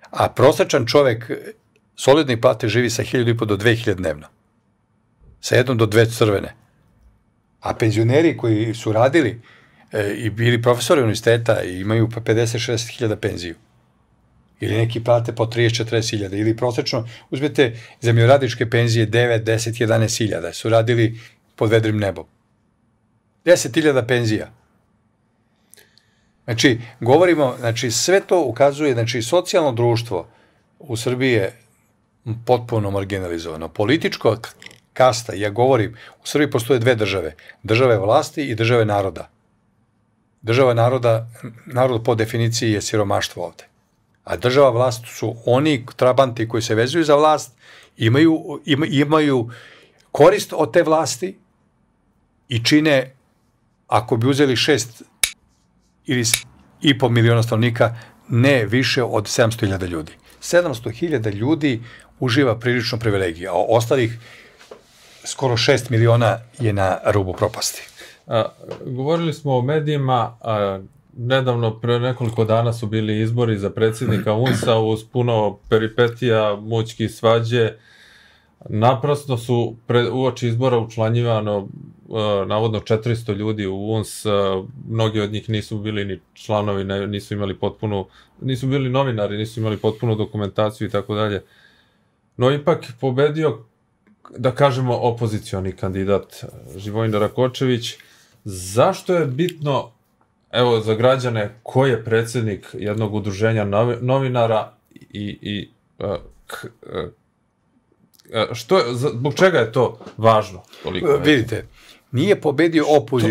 A prosječan čovek solidne plate živi sa 1.500 do 2.000 dnevno. Sa 1 do 2 crvene. A penzioneri koji su radili i bili profesori univerziteta i imaju 50-60 hiljada penziju. Ili neki plate po 30-40 hiljada. Ili prosječno uzmete zemljoradničke penzije 9, 10, 11 hiljada. Su radili pod vedrim nebom. 10 hiljada penzija. Znači, govorimo, znači, sve to ukazuje, znači, socijalno društvo u Srbiji je potpuno marginalizovano. Političko kasta, ja govorim, u Srbiji postoje dve države. Države vlasti i države naroda. Država naroda, narod po definiciji je siromaštvo ovde. A država vlast su oni trabanti koji se vezuju za vlast, imaju korist od te vlasti i čine, ako bi uzeli 6 ili 5,5 miliona stanovnika, ne više od 700.000 ljudi. 700.000 ljudi uživa prilično privilegije, a ostalih skoro 6 miliona je na rubu propasti. Govorili smo o medijima, nedavno, pre nekoliko dana su bili izbori za predsjednika UNS-a uz puno peripetija, mućki, svađe. Naprasno su uoči izbora učlanjivano navodno 400 ljudi u UNS, mnogi od njih nisu bili ni članovi, nisu imali nisu bili novinari, nisu imali potpunu dokumentaciju i tako dalje. No ipak pobedio, da kažemo, opozicioni kandidat Živojin Rakočević. Zašto je bitno, evo, za građane, ko je predsjednik jednog udruženja novinara i zbog čega je to važno? Vidite, nije pobedio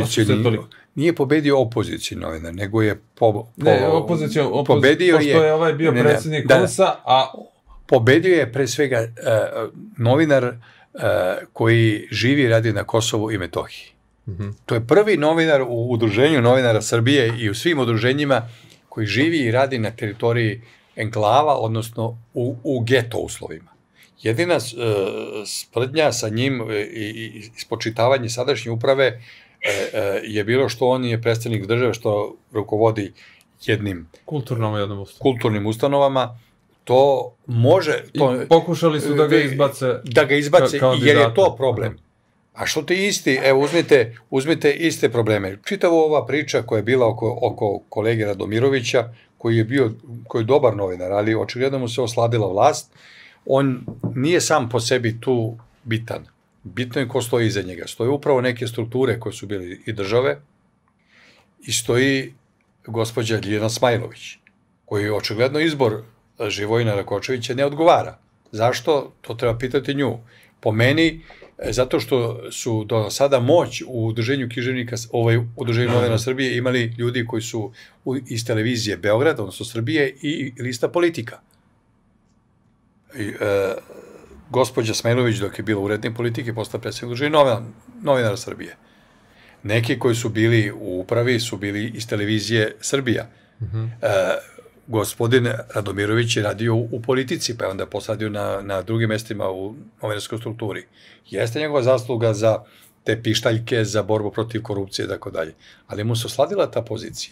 opozicioni novinar, nego je pobedio je, pošto je ovaj bio predsjednik UNS-a, a pobedio je pre svega novinar koji živi i radi na Kosovu i Metohiji. To je prvi novinar u Udruženju novinara Srbije i u svim udruženjima koji živi i radi na teritoriji enklava, odnosno u geto uslovima. Jedina sprdnja sa njim i spočitavanje sadašnje uprave je bilo što on je predstavnik države, što rukovodi jednim kulturnim ustanovama. To može... Pokušali su da ga izbace... Da ga izbace, jer je to problem. A što ti isti, evo uzmite iste probleme. Čitavo ova priča koja je bila oko kolege Radomirovića, koji je dobar novinar, ali očigledno mu se osladila vlast, on nije sam po sebi tu bitan. Bitno je ko stoji iza njega. Stoje upravo neke strukture koje su bili i države i stoji gospođa Ljiljana Smajlović, koji je očigledno izbor Živojina Rakočevića ne odgovara. Zašto? To treba pitati nju. Po meni, zato što su do sada moć u udruženju književnika, udruženju novinara Srbije imali ljudi koji su iz televizije Beograd, odnosno Srbije, i lista Politika. Gospođa Smajlović, dok je bila urednik Politike, postala predsjednik udruženja novinara Srbije. Neki koji su bili u upravi su bili iz televizije Srbija. Gospodin Radomirović je radio u Politici, pa je onda posadio na drugim mestima u novinarskoj strukturi. Jeste njegova zasluga za te pištaljke, za borbu protiv korupcije i tako dalje. Ali mu se osladila ta pozicija.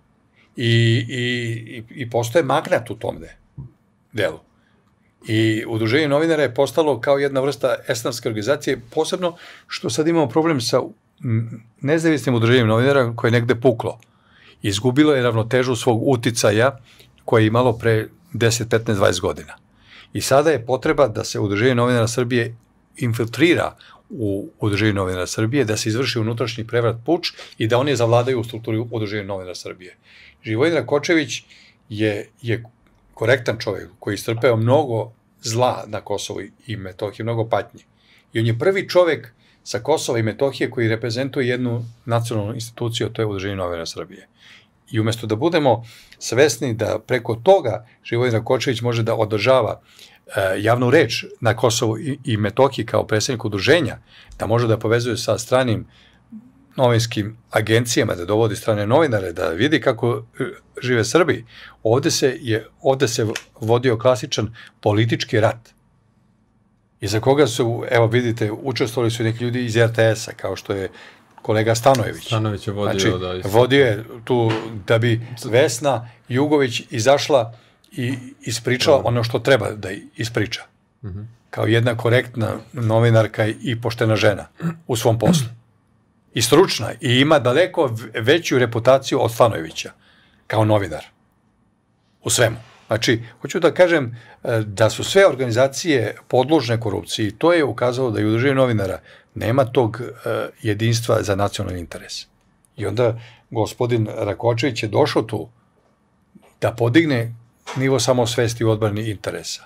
I postoje magnat u tom delu. I udruženje novinara je postalo kao jedna vrsta esnafske organizacije, posebno što sad imamo problem sa nezavisnim udruženjem novinara koje je negde puklo. Izgubilo je ravnotežu svog uticaja koje je imalo pre 10, 15, 20 godina. I sada je potreba da se Udruženje novinara Srbije infiltrira u Udruženje novinara Srbije, da se izvrši unutrašnji prevrat, puč i da oni zavladaju u strukturi Udruženja novinara Srbije. Živojin Rakočević je korektan čovjek koji je istrpeo mnogo zla na Kosovu i Metohiji, mnogo patnji. I on je prvi čovjek sa Kosova i Metohije koji reprezentuje jednu nacionalnu instituciju, a to je Udruženje novinara Srbije. I umesto da budemo svesni da preko toga Živojin Rakočević može da održava javnu reč na Kosovu i Metohiji kao predsjednik udruženja, da može da povezuje sa stranim novinskim agencijama, da dovodi strane novinare, da vidi kako žive Srbi, ovde se vodio klasičan politički rat. I za koga su, evo vidite, učestvovali su neki ljudi iz RTS-a, kao što je kolega Stanojević. Stanojević je vodio, vodio je tu da bi Vesna Jugović izašla i ispričala ono što treba da ispriča. Kao jedna korektna novinarka i poštena žena u svom poslu. I stručna. I ima daleko veću reputaciju od Stanojevića kao novinar. U svemu. Znači, hoću da kažem da su sve organizacije podložne korupciji i to je ukazalo da i u Udruženju novinara nema tog jedinstva za nacionalni interes. I onda gospodin Rakočević je došao tu da podigne nivo samosvesti u odbrani interesa.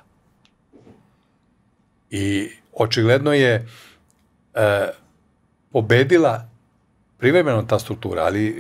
I očigledno je pobedila privremeno ta struktura, ali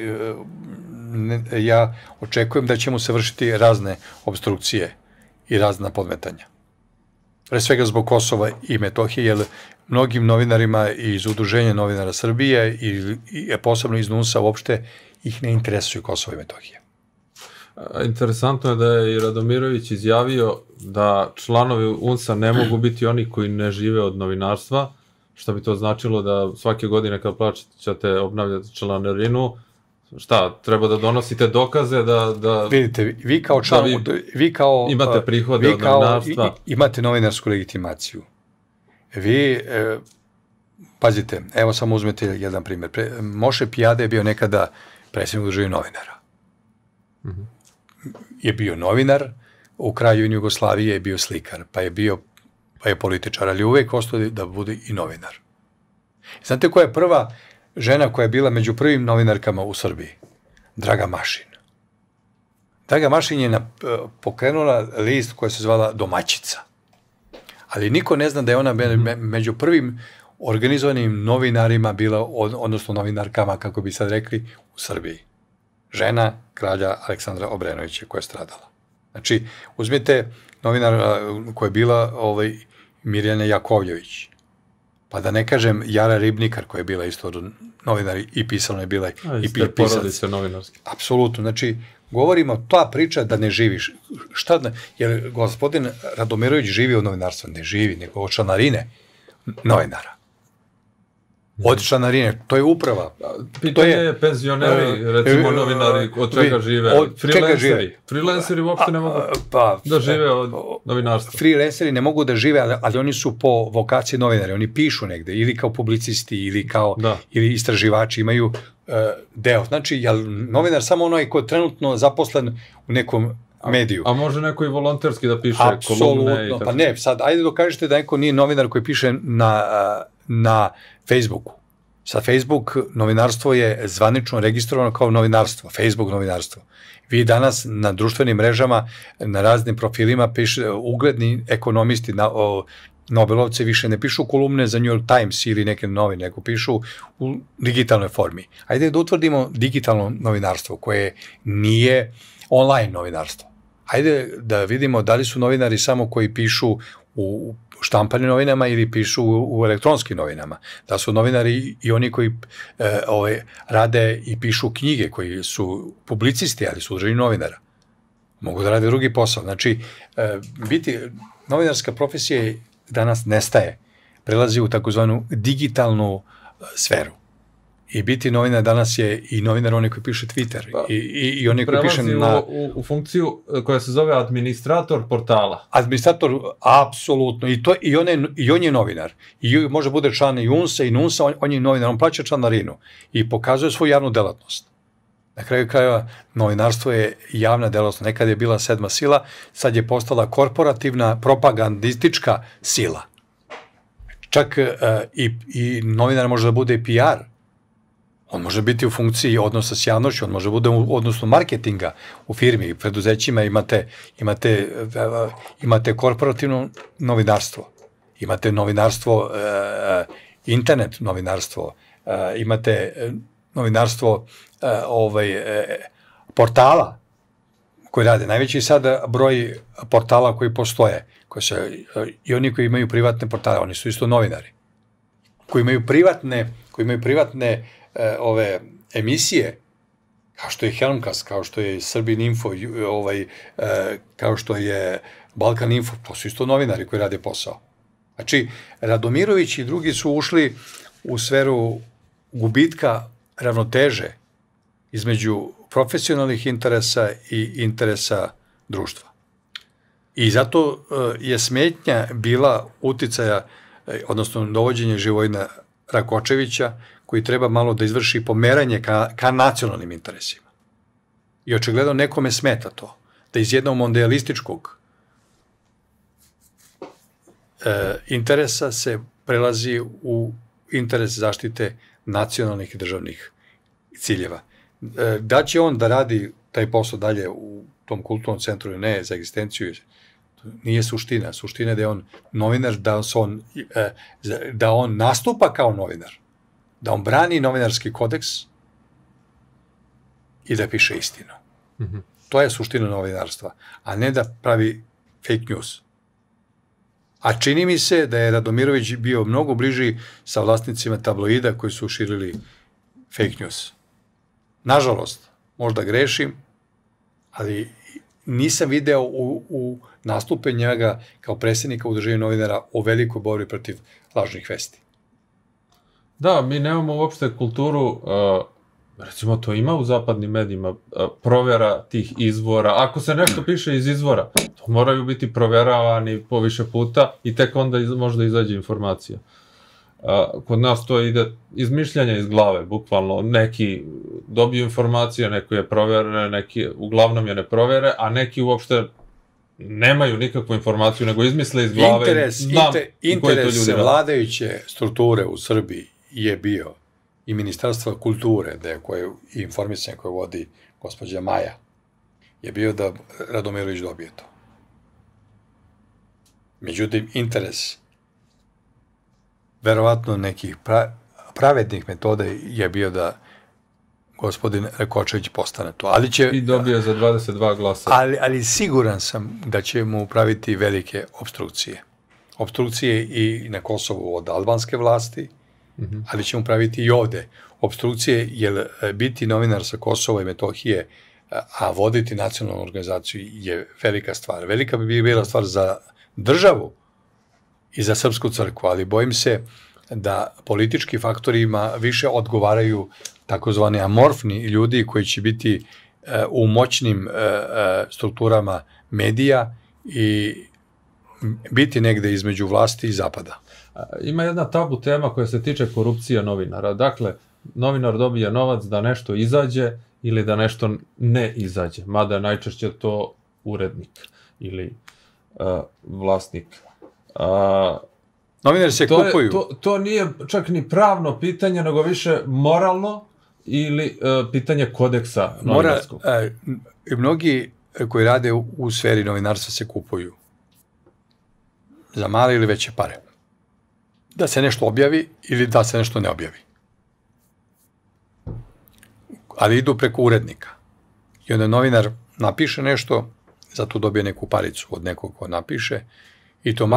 ja očekujem da će mu se vršiti razne obstrukcije i razna podmetanja. Pre svega zbog Kosova i Metohije, jer mnogim novinarima iz Udruženja novinara Srbije i posebno iz NUNS-a uopšte ih ne interesuju Kosovo i Metohija. Interesantno je da je i Radomirović izjavio da članovi UNS-a ne mogu biti oni koji ne žive od novinarstva, što bi to značilo da svake godine kad plaćate obnavljati članarinu, šta, treba da donosite dokaze da... Vidite, vi kao član, vi kao... Imate prihode od novinarstva. Imate novinarsku legitimaciju. Vi, pazite, evo samo uzmete jedan primjer. Moše Pijade je bio nekada predsjednik Udruženja novinara. Je bio novinar, u kraju Jugoslavije je bio slikar, pa je političar, ali uvek ostao da bude i novinar. Znate koja je prva žena koja je bila među prvim novinarkama u Srbiji? Draga Mašin. Draga Mašin je pokrenula list koja se zvala Domaćica. Ali niko ne zna da je ona među prvim organizovanim novinarima bila, odnosno novinarkama, kako bi sad rekli, u Srbiji. Žena kralja Aleksandra Obrenovića koja je stradala. Znači, uzmite novinara koja je bila Mirjana Jakovljević, pa da ne kažem Jara Ribnikar koja je bila isto novinar i pisala je bila i pisac. Porodice novinarske. Apsolutno, znači, govorimo ta priča da ne živiš. Šta da, jer gospodin Radomirović živi od novinarstva, ne živi, nego od članarine novinara. Od članarine, to je uprava. Pitanje je penzioneri, recimo novinari, od čega žive? Freelanceri. Freelanceri uopšte ne mogu da žive od novinarstva. Freelanceri ne mogu da žive, ali oni su po vokaciji novinari, oni pišu negde, ili kao publicisti, ili istraživači, imaju deo. Znači, novinar samo onaj ko je trenutno zaposlen u nekom mediju. A može neko i volonterski da piše kolumne? Apsolutno, pa ne, sad, ajde dokažite da neko nije novinar koji piše na Facebooku. Sad, Facebook novinarstvo je zvanično registrovano kao novinarstvo, Facebook novinarstvo. Vi danas na društvenim mrežama, na raznim profilima piše ugledni ekonomisti, Nobelovci više ne pišu kolumne za New York Times ili neke novine, nego pišu u digitalnoj formi. Ajde da utvrdimo digitalno novinarstvo koje nije online novinarstvo. Ajde da vidimo da li su novinari samo koji pišu u štampanim novinama ili pišu u elektronskim novinama. Da su novinari i oni koji rade i pišu knjige, koji su publicisti, ali su udruženi novinara. Mogu da rade drugi posao. Znači, novinarska profesija danas nestaje. Prelazi u takozvanu digitalnu sferu. I biti novinar danas je i novinar onaj koji piše Twitter. I onaj koji piše na... Prelazi u funkciju koja se zove administrator portala. Administrator, apsolutno. I on je novinar. I može bude član i UNS-a i NUNS-a, on je novinar. On plaća članarinu i pokazuje svoju javnu delatnost. Na kraju krajeva, novinarstvo je javna delatnost. Nekad je bila 7. sila, sad je postala korporativna, propagandistička sila. Čak i novinar može da bude PR. On može biti u funkciji odnosa s javnošću, on može bude u odnosu marketinga u firmi, u preduzećima imate korporativno novinarstvo, imate novinarstvo, internet novinarstvo, imate novinarstvo portala koji rade. Najveći sada broj portala koji postoje, i oni koji imaju privatne portale, oni su isto novinari, koji imaju privatne ove emisije, kao što je Helmcast, kao što je Srbin Info, kao što je Balkan Info, to su isto novinari koji rade posao. Znači, Radomirović i drugi su ušli u sferu gubitka ravnoteže između profesionalnih interesa i interesa društva. I zato je smetnja bila uticaja, odnosno dovođenje Živojina Rakočevića, koji treba malo da izvrši pomeranje ka nacionalnim interesima. I očigledno nekome smeta to, da iz jednog mondialističkog interesa se prelazi u interes zaštite nacionalnih i državnih ciljeva. Da će on da radi taj posao dalje u tom kulturnom centru ili ne, za egzistenciju, nije suština. Suština je da je on novinar, da on nastupa kao novinar, da on brani novinarski kodeks i da piše istinu. To je suština novinarstva, a ne da pravi fake news. A čini mi se da je Radomirović bio mnogo bliži sa vlasnicima tabloida koji su širili fake news. Nažalost, možda grešim, ali nisam video u nastupe njega kao predsjednika Udruženja novinara o velikoj borbi protiv lažnih vesti. Da, mi nemamo uopšte kulturu, recimo to ima u zapadnim medijima, provera tih izvora. Ako se nešto piše iz izvora, to moraju biti proveravani po više puta i tek onda možda izađe informacija. Kod nas to ide iz mišljanja iz glave, bukvalno. Neki dobiju informacije, neko je provere, neki uglavnom je ne provere, a neki uopšte nemaju nikakvu informaciju, nego izmisle iz glave. Interes vladajuće strukture u Srbiji je bio i Ministarstva kulture, i informisanja koje vodi gospođa Maja, je bio da Radomirović dobije to. Međutim, interes verovatno nekih pravednih metoda je bio da gospodin Rakočević postane to. I dobije za 22 glasa. Ali siguran sam da će mu praviti velike obstrukcije. Obstrukcije i na Kosovu od albanske vlasti, ali će mu praviti i ovde obstrukcije, jer biti novinar sa Kosova i Metohije, a voditi nacionalnu organizaciju je velika stvar. Velika bi bila stvar za državu i za Srpsku crkvu, ali bojim se da politički faktorima više odgovaraju takozvani amorfni ljudi koji će biti u moćnim strukturama medija i biti negde između vlasti i zapada. Ima jedna tabu tema koja se tiče korupcije novinara. Dakle, novinar dobije novac da nešto izađe ili da nešto ne izađe, mada je najčešće to urednik ili vlasnik. Novinari se kupuju. To nije čak ni pravno pitanje, nego više moralno ili pitanje kodeksa novinarskog. Mnogi koji rade u sferi novinarstva se kupuju za male ili veće pare. Da se nešto objavi ili da se nešto ne objavi. Ali idu preko urednika. I onda novinar napiše nešto, zato dobije neku paricu od nekog ko napiše, i to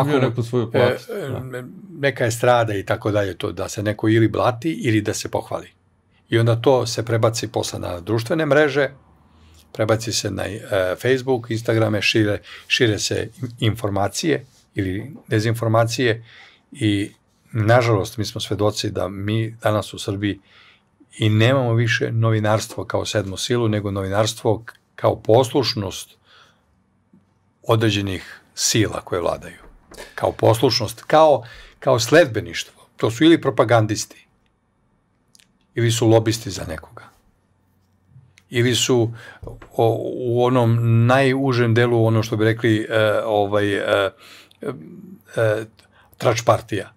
neka estrada i tako dalje, to da se neko ili blati ili da se pohvali. I onda to se prebaci posle na društvene mreže, prebaci se na Facebook, Instagrame, šire se informacije ili dezinformacije i nažalost mi smo svedoci da mi danas u Srbiji i nemamo više novinarstvo kao sedmu silu, nego novinarstvo kao poslušnost određenih sila koje vladaju. Kao poslušnost, kao sledbeništvo. To su ili propagandisti, ili su lobisti za nekoga. Ili su u onom najužem delu, ono što bi rekli, trač partija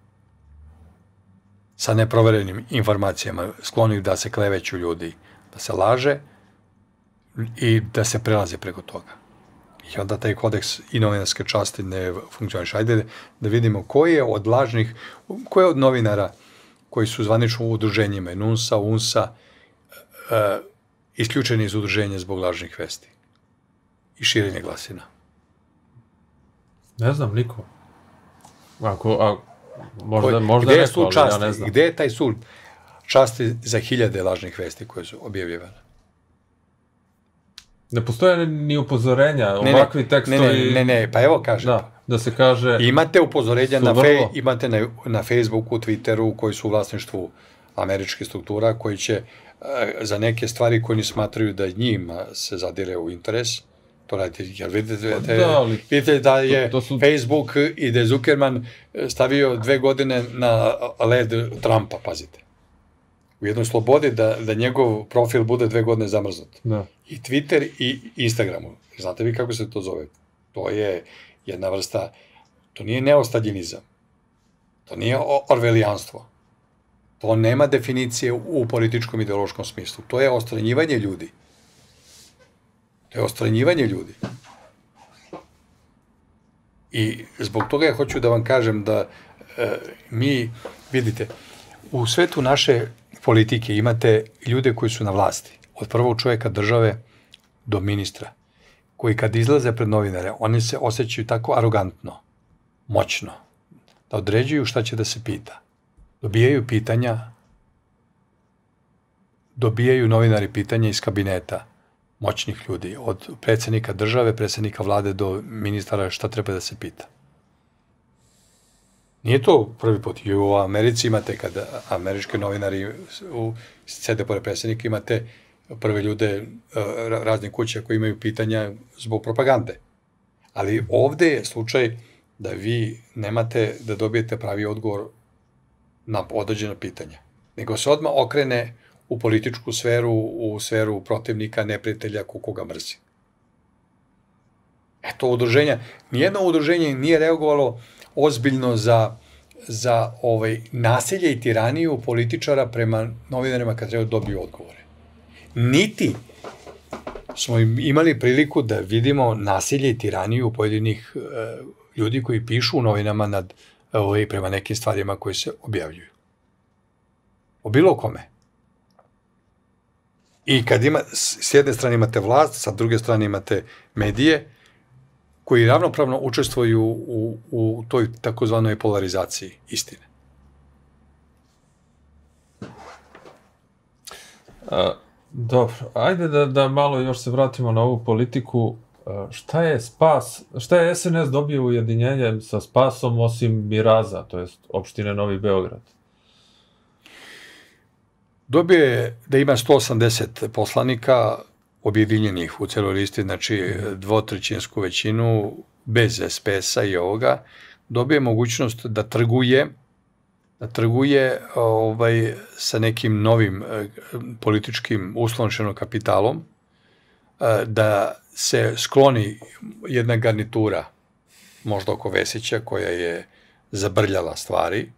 sa neproverenim informacijama, skloni da se kleveću ljudi, da se laže i da se prelaze preko toga. I onda taj kodeks i novinarske časti ne funkcioniše. Ajde da vidimo ko je od novinara koji su zvanično u udruženjima, NUNS-a, UNS-a, isključeni iz udruženja zbog lažnih vesti i širenja glasina. Ne znam, niko. Možda neko, ali ja ne znam. Gde je taj sud časti za 1000 lažnih vesti koje su objavljivane? Ne postoje ni upozorenja, ovakvi tekstovi... Ne, pa evo kažem. Da se kaže... Imate upozorenja imate na Facebooku, Twitteru, koji su u vlasništvu američkih struktura, koji će za neke stvari koje oni smatraju da njima se zadire u interes, to radite, jer vidite da je Facebook i da je Zuckerman stavio 2 godine na led Trumpa, pazite. U jednoj slobodi da njegov profil bude 2 godine zamrznut. I Twitter i Instagramu. Znate vi kako se to zove? To je jedna vrsta, to nije neostaljinizam. To nije orvelijanstvo. To nema definicije u političkom ideološkom smislu. To je odstranjivanje ljudi. To je odstranjivanje ljudi. I zbog toga ja hoću da vam kažem da mi, vidite, u svetu naše politike imate ljude koji su na vlasti. Od prvog čovjeka države do ministra. Koji kad izlaze pred novinare, oni se osjećaju tako arogantno, moćno, da određuju šta će da se pita. Dobijaju pitanja, dobijaju novinari pitanja iz kabineta moćnih ljudi, od predsjednika države, predsjednika vlade do ministara šta treba da se pita. Nije to prvi put. I u Americi imate, kada američki novinari sede pored predsjednika, imate prve ljude raznih kuća koji imaju pitanja zbog propagande. Ali ovde je slučaj da vi nemate da dobijete pravi odgovor na određena pitanja, nego se odmah okrene u političku sferu, u sferu protivnika, neprijatelja, koga mrzi. Eto, udruženja, nijedno udruženje nije reagovalo ozbiljno za nasilje i tiraniju političara prema novinarima kad treba dobiju odgovore. Niti smo imali priliku da vidimo nasilje i tiraniju pojedinih ljudi koji pišu u novinama prema nekim stvarima koje se objavljuju. O bilo kome. I kad s jedne strane imate vlast, sa druge strane imate medije, koji ravnopravno učestvuju u toj takozvanoj polarizaciji istine. Dobro, ajde da malo još se vratimo na ovu politiku. Šta je Spas, šta je SNS dobio ujedinjenjem sa Spasom osim Miraza, to jest opštine Novi Beograd? Dobio je da ima 180 poslanika objedinjenih u celoj listi, znači 2/3 većinu bez SPS-a i ovoga, dobije mogućnost da trguje sa nekim novim političkim uslovno kapitalom, da se skloni jedna garnitura, možda oko Vesića, koja je zabrljala stvari.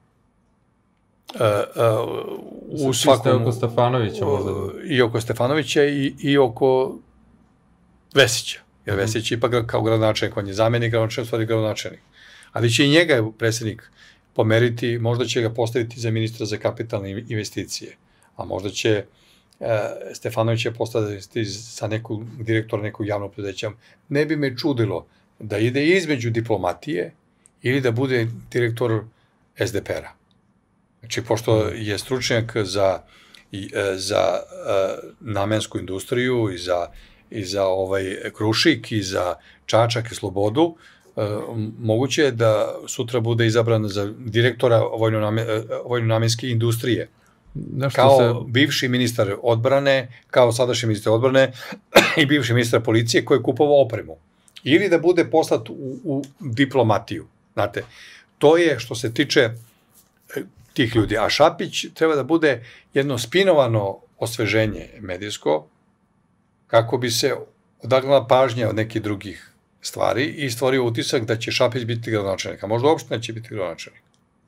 Oko Stefanovića možda. I oko Stefanovića i oko Vesića. Jer Vesić ipak kao gradonačelnik, on je zamjenik gradonačelnika, stvari gradonačelnik. Ali će i njega predsjednik pomeriti, možda će ga postaviti za ministra za kapitalne investicije, a možda će Stefanovića postaviti za nekog direktora nekog javnog preduzeća. Ne bi me čudilo da ide između diplomatije ili da bude direktor SDP-a. Znači, pošto je stručnjak za namensku industriju i za Krušik i za Čačak i Slobodu, moguće je da sutra bude izabran za direktora vojno-namenske industrije. Kao bivši ministar odbrane, kao sadašnji ministar odbrane i bivši ministar policije koji je kupovao opremu. Ili da bude poslat u diplomatiju. Znate, to je što se tiče tih ljudi. A Šapić treba da bude jedno spinovano osveženje medijsko, kako bi se odagnala pažnja od nekih drugih stvari i stvorio utisak da će Šapić biti gradonačelnik, a možda uopšte neće biti gradonačelnik.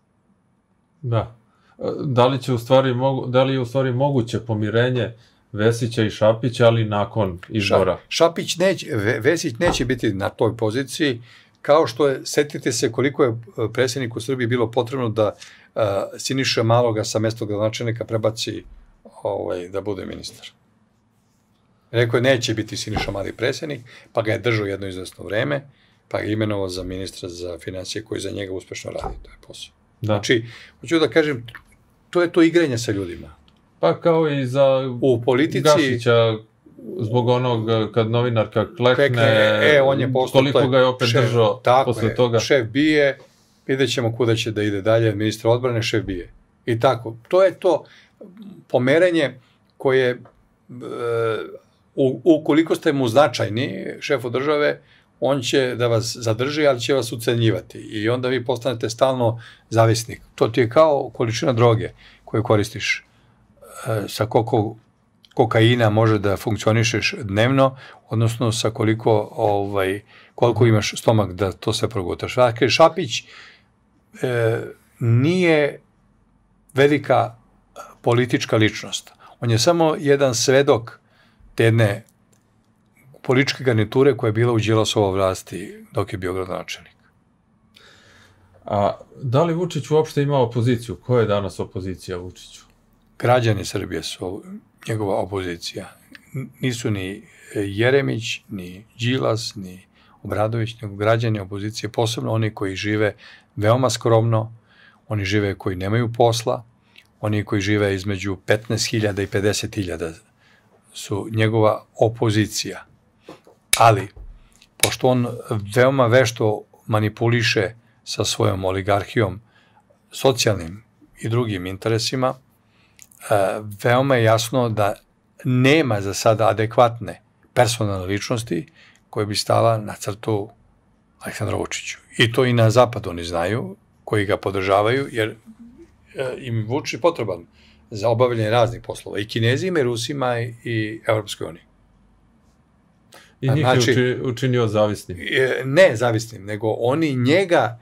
Da. Da li je u stvari moguće pomirenje Vesića i Šapića, ali nakon izbora? Vesić neće biti na toj poziciji, kao što je, setite se koliko je predsjedniku Srbiji bilo potrebno da Siniša Maloga sa mesta gradonačelnika prebaci da bude ministar. Rekao je neće biti Siniša Mali predsjednik, pa ga je držao jedno izvesno vreme, pa ga je imenovao za ministra za financije koji za njega uspešno radi, to je posao. Znači, hoću da kažem, to je to igranje sa ljudima. Pa kao i za Gašića, zbog onog kad novinarka klekne, koliko ga je opet držao posle toga. Šef bije, vidjet ćemo kuda će da ide dalje, ministar odbrane, šef bije. I tako, to je to pomeranje koje ukoliko ste mu značajni, šefu države, on će da vas zadrži, ali će vas ucenjivati. I onda vi postanete stalno zavisnik. To ti je kao količina droge koju koristiš. Sa koliko kokaina može da funkcionišeš dnevno, odnosno sa koliko imaš stomak da to sve progutaš. Dakle, Šapić nije velika politička ličnost. On je samo jedan svedok te jedne političke garniture koja je bila u Đilasovoj vlasti dok je bio gradonačelnik. A da li Vučić uopšte ima opoziciju? Ko je danas opozicija Vučiću? Građani Srbije su njegova opozicija. Nisu ni Jeremić, ni Đilas, ni Obradović, nego građani opozicije, posebno oni koji žive veoma skromno, oni žive koji nemaju posla, oni koji žive između 15.000 i 50.000 su njegova opozicija. Ali, pošto on veoma vešto manipuliše sa svojom oligarhijom, socijalnim i drugim interesima, veoma je jasno da nema za sada adekvatne personalne ličnosti koje bi stala na crtu Aleksandra Vučiću. I to i na zapadu oni znaju, koji ga podržavaju, jer im Vučić je potreban za obavljanje raznih poslova. I Kinezima, i Rusima, i Evropskoj uniji. I njih je učinio zavisnim. Ne zavisnim, nego oni njega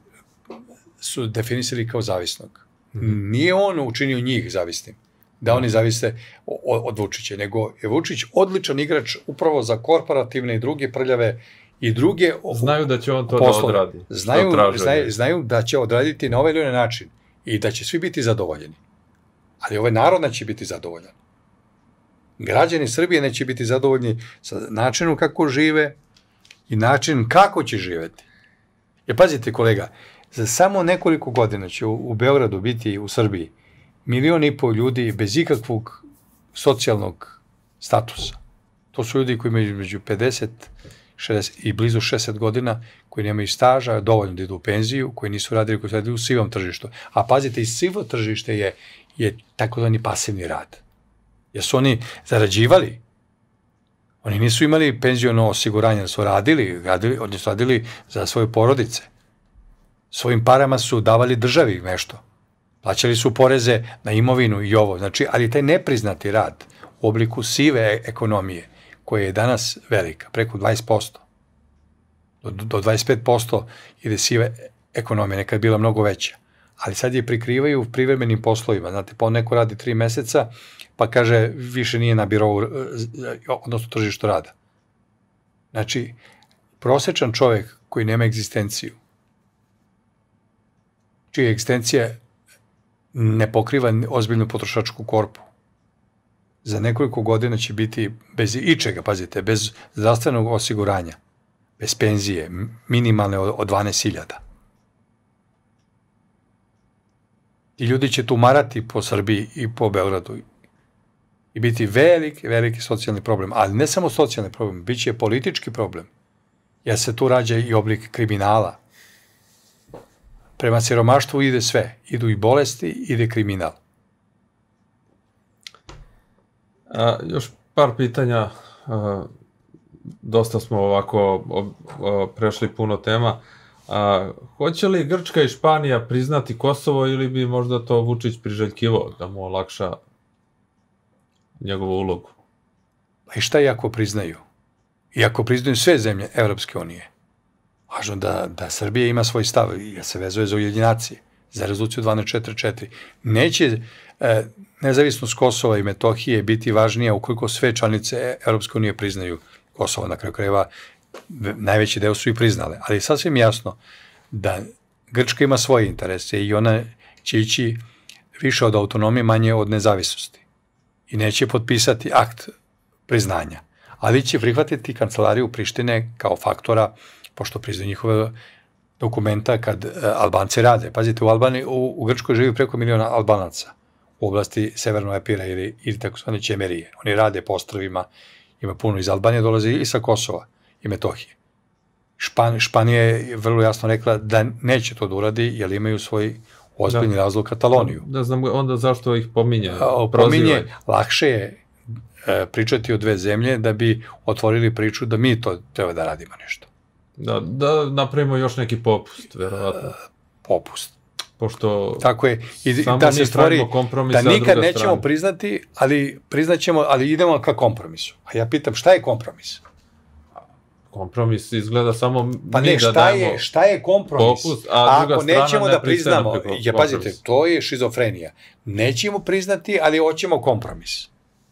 su definisali kao zavisnog. Nije on učinio njih zavisnim, da oni zavise od Vučića, nego je Vučić odličan igrač upravo za korporativne i druge prljave i druge poslove. Znaju da će on to da odradi. Znaju da će odraditi na ovaj ili onaj način i da će svi biti zadovoljeni. Ali ovaj narod neće biti zadovoljan. Građani Srbije neće biti zadovoljni sa načinom kako žive i način kako će živeti. Jer pazite kolega, za samo nekoliko godina će u Beogradu biti u Srbiji 1,5 miliona ljudi bez ikakvog socijalnog statusa. To su ljudi koji imaju između 50, 60 i blizu 60 godina, koji nemaju staža, dovoljno da idu u penziju, koji nisu radili, koji su radili u sivom tržištu. A pazite, i sivo tržište je takozvani pasivni rad. Jer su oni zarađivali. Oni nisu imali penziono osiguranje, da su oni su radili za svoje porodice. Svojim parama su davali državi nešto. Plaćali su poreze na imovinu i ovo. Znači, ali taj nepriznati rad u obliku sive ekonomije, koja je danas velika, preko 20%, do 25% ide sive ekonomije, nekad je bila mnogo veća. Ali sad je prikrivaju privremenim poslovima. Znate, pa on neko radi 3 meseca, pa kaže, više nije na birovu, odnosno tržištu rada. Znači, prosečan čovjek koji nema egzistenciju, čija egzistencija ne pokriva ozbiljnu potrošačku korpu, za nekoliko godina će biti bez ičega, pazite, bez zdravstvenog osiguranja, bez penzije, minimalne od 12.000. I ljudi će tumarati po Srbiji i po Beogradu i biti veliki, veliki socijalni problem. Ali ne samo socijalni problem, bit će politički problem. Jer se tu rađa i oblik kriminala. Prema siromaštvu ide sve. Idu i bolesti, ide kriminal. Još par pitanja. Dosta smo ovako prešli puno tema. Hoće li Grčka i Španija priznati Kosovo ili bi možda to Vučić priželjkivao da mu olakša njegovu ulogu? Pa i šta i ako priznaju? I ako priznaju sve zemlje Evropske unije? Važno da Srbija ima svoj stav i da se vezuje za Ujedinjene nacije, za rezoluciju 1244. Neće nezavisnost Kosova i Metohije biti važnija ukoliko sve članice Evropske unije priznaju Kosovo. Na kraju krajeva najveći deo su i priznale. Ali je sasvim jasno da Grčka ima svoje interese i ona će ići više od autonomije, manje od nezavisnosti. I neće potpisati akt priznanja. Ali će prihvatiti kancelariju Prištine kao faktora, pošto priznaju njihove dokumenta kad Albanci rade. Pazite, u Grčkoj živi preko 1 miliona Albanaca u oblasti Severnog Epira ili tako zvane Ćemerije. Oni rade po ostrvima, ima puno iz Albanije, dolaze i sa Kosova i Metohije. Španija je vrlo jasno rekla da neće to da uradi, jer imaju svoj ozbiljni razlog Kataloniju. Da znam onda zašto ih pominje. Pominje, lakše je pričati o dve zemlje da bi otvorili priču da mi to treba da radimo nešto. Da napravimo još neki popust, verovatno. Popust. Pošto tako je, i samo da se mi stvori, pravimo kompromis da sa druge nikad nećemo strane. priznati, ali priznaćemo, ali idemo ka kompromisu. A ja pitam, šta je kompromis? Kompromis izgleda samo Pa mi ne, da dajemo šta je kompromis? popust, a druga ako strana nećemo ne da pristaje na priznamo, kompromis. pazite, to je šizofrenija. Nećemo priznati, ali hoćemo kompromis.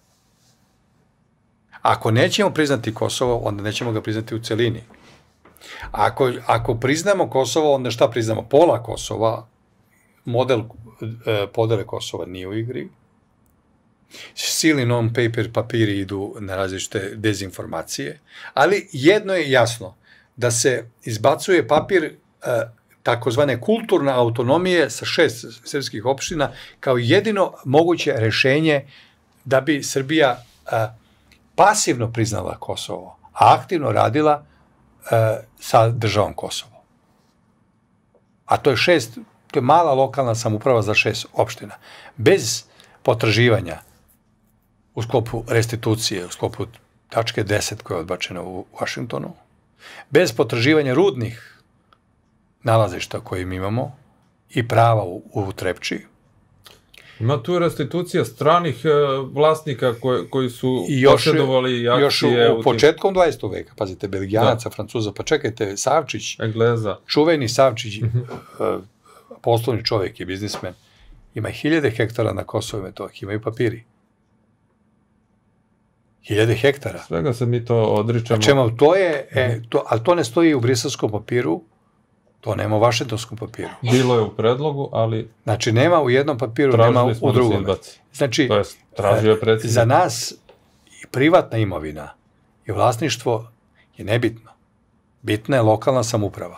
Ako nećemo priznati Kosovo, onda nećemo ga priznati u celini. Ako priznamo Kosovo, onda šta priznamo? Pola Kosova, model podele Kosova nije u igri. Silni non-paper papiri idu na različite dezinformacije, ali jedno je jasno, da se izbacuje papir takozvane kulturne autonomije sa 6 srpskih opština kao jedino moguće rešenje da bi Srbija pasivno priznala Kosovo, a aktivno radila sa državom Kosovo. A to je to je mala lokalna samouprava za 6 opština. Bez potraživanja u sklopu restitucije, u sklopu tačke 10 koja je odbačena u Vašingtonu, bez potraživanja rudnih nalazišta koje mi imamo i prava u Trepči. Ima tu restitucija stranih vlasnika koji su posjedovali akcije. Još u početkom 20. veka, pazite, Belgijanaca, Francuza, pa čekajte, Savčić, Engleza. Čuveni Savčić, poslovni čovjek i biznismen, ima 1000 hektara na Kosovo i Metohiji, imaju papiri. 1000 hektara. Svega se mi to odričemo. Čemu, ali to ne stoji u briselskom papiru, to nema u vašingtonskom papiru. Bilo je u predlogu, ali... Znači, nema u jednom papiru, nema u drugom. Znači, tražio je predsjednik. za nas privatna imovina i vlasništvo je nebitno. Bitna je lokalna samouprava.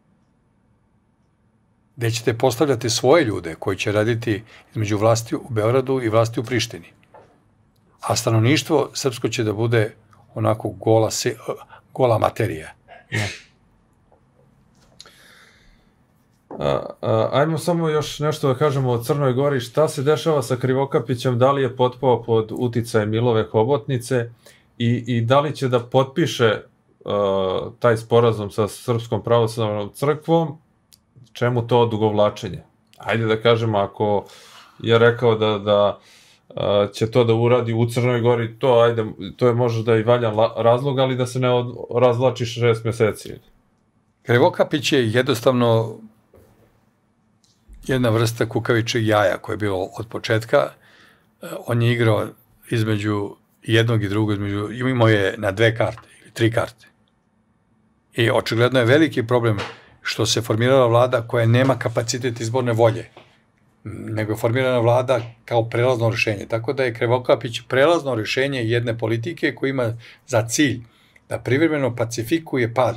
Gde ćete postavljati svoje ljude koji će raditi između vlasti u Beogradu i vlasti u Prištini. A stanovništvo srpsko će da bude onako gola materija. Ajmo samo još nešto da kažemo o Crnoj Gori. Šta se dešava sa Krivokapićem? Da li je potpao pod uticaj Milove hobotnice i da li će da potpiše taj sporazum sa Srpskom pravoslavnom crkvom? Čemu to odugovlačenje? Ajde da kažemo, ako je rekao da će to da uradi u Crnoj Gori, to je možda i valjan razlog, ali da se ne razvlači 6 meseci. Krivokapić je jednostavno jedna vrsta kukavičeg jaja koje je bilo od početka. On je igrao između jednog i drugog, imao je na 2 karte ili 3 karte. I očigledno je veliki problem što se formirala vlada koja nema kapacitet izborne volje, nego je formirana vlada kao prelazno rešenje. Tako da je Krivokapić prelazno rešenje jedne politike koja ima za cilj da privremeno pacifikuje pad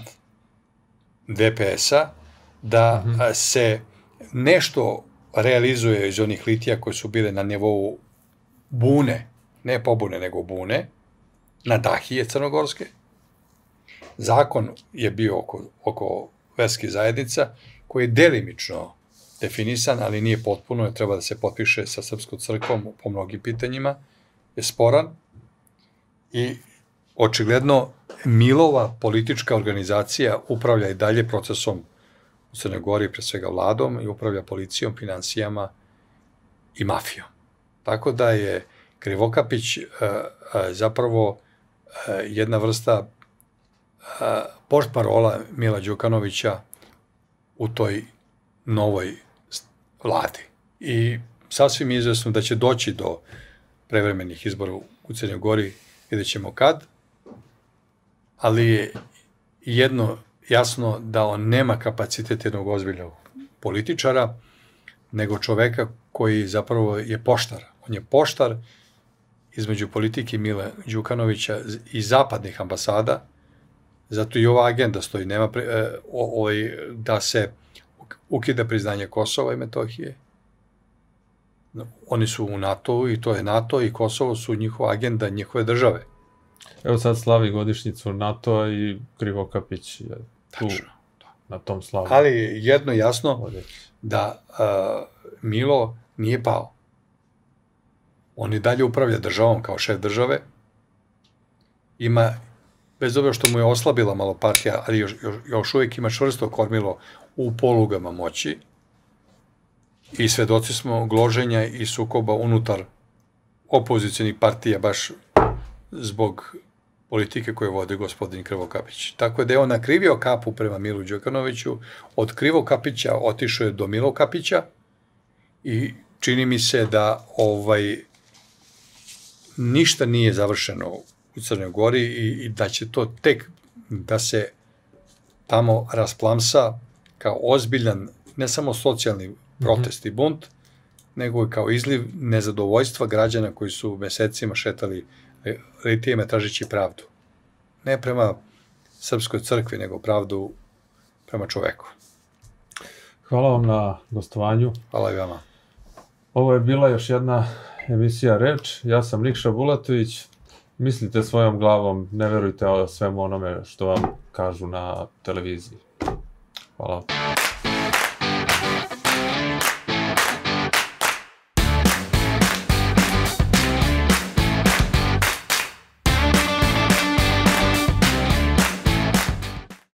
DPS-a, da se nešto realizuje iz onih litija koje su bile na nivou bune, ne pobune, nego bune, na Dahije crnogorske. Zakon je bio oko verskih zajednica, koji je delimično definisan, ali nije potpuno, jer treba da se potpiše sa Srpskom crkvom po mnogim pitanjima, je sporan i očigledno Milova politička organizacija upravlja i dalje procesom u Crnoj Gori, pre svega vladom, i upravlja policijom, finansijama i mafijom. Tako da je Krivokapić zapravo jedna vrsta portparola Mila Đukanovića u toj novoj vladi. I sasvim izvesno da će doći do prevremenih izbora u Crnoj Gori, vidjet ćemo kad, ali je jedno jasno da on nema kapacitet jednog ozbiljnog političara, nego čoveka koji zapravo je poštar. On je poštar između politike Mila Đukanovića i zapadnih ambasada, zato i ova agenda stoji, nema da se ukida priznanje Kosova i Metohije. Oni su u NATO-u i to je NATO i Kosovo su njihova agenda, njihove države. Evo sad slavi godišnjicu NATO-a i Krivokapić je tu na tom slavu. Ali jedno jasno da Milo nije pao. On i dalje upravlja državom kao šef države. Ima, bez obzira što mu je oslabila malo partija, ali još uvijek ima čvrsto kormilo u polugama moći. I svedoci smo gloženja i sukoba unutar opozicionih partija baš zbog politike koje vodi gospodin Krivokapić. Tako da je on nakrivio kapu prema Milu Đukanoviću, od Krivokapića otišao je do Milokapića i čini mi se da ništa nije završeno u Crnoj Gori i da će to tek da se tamo rasplamsa kao ozbiljan, ne samo socijalni protest i bunt, nego i kao izliv nezadovoljstva građana koji su mesecima šetali litijama tražeći pravdu. Ne prema srpskoj crkvi, nego pravdu prema čoveku. Hvala vam na gostovanju. Hvala i vama. Ovo je bila još jedna emisija Reč. Ja sam Nikša Bulatović. Mislite svojom glavom, ne verujte o svemu onome što vam kažu na televiziji. Hvala.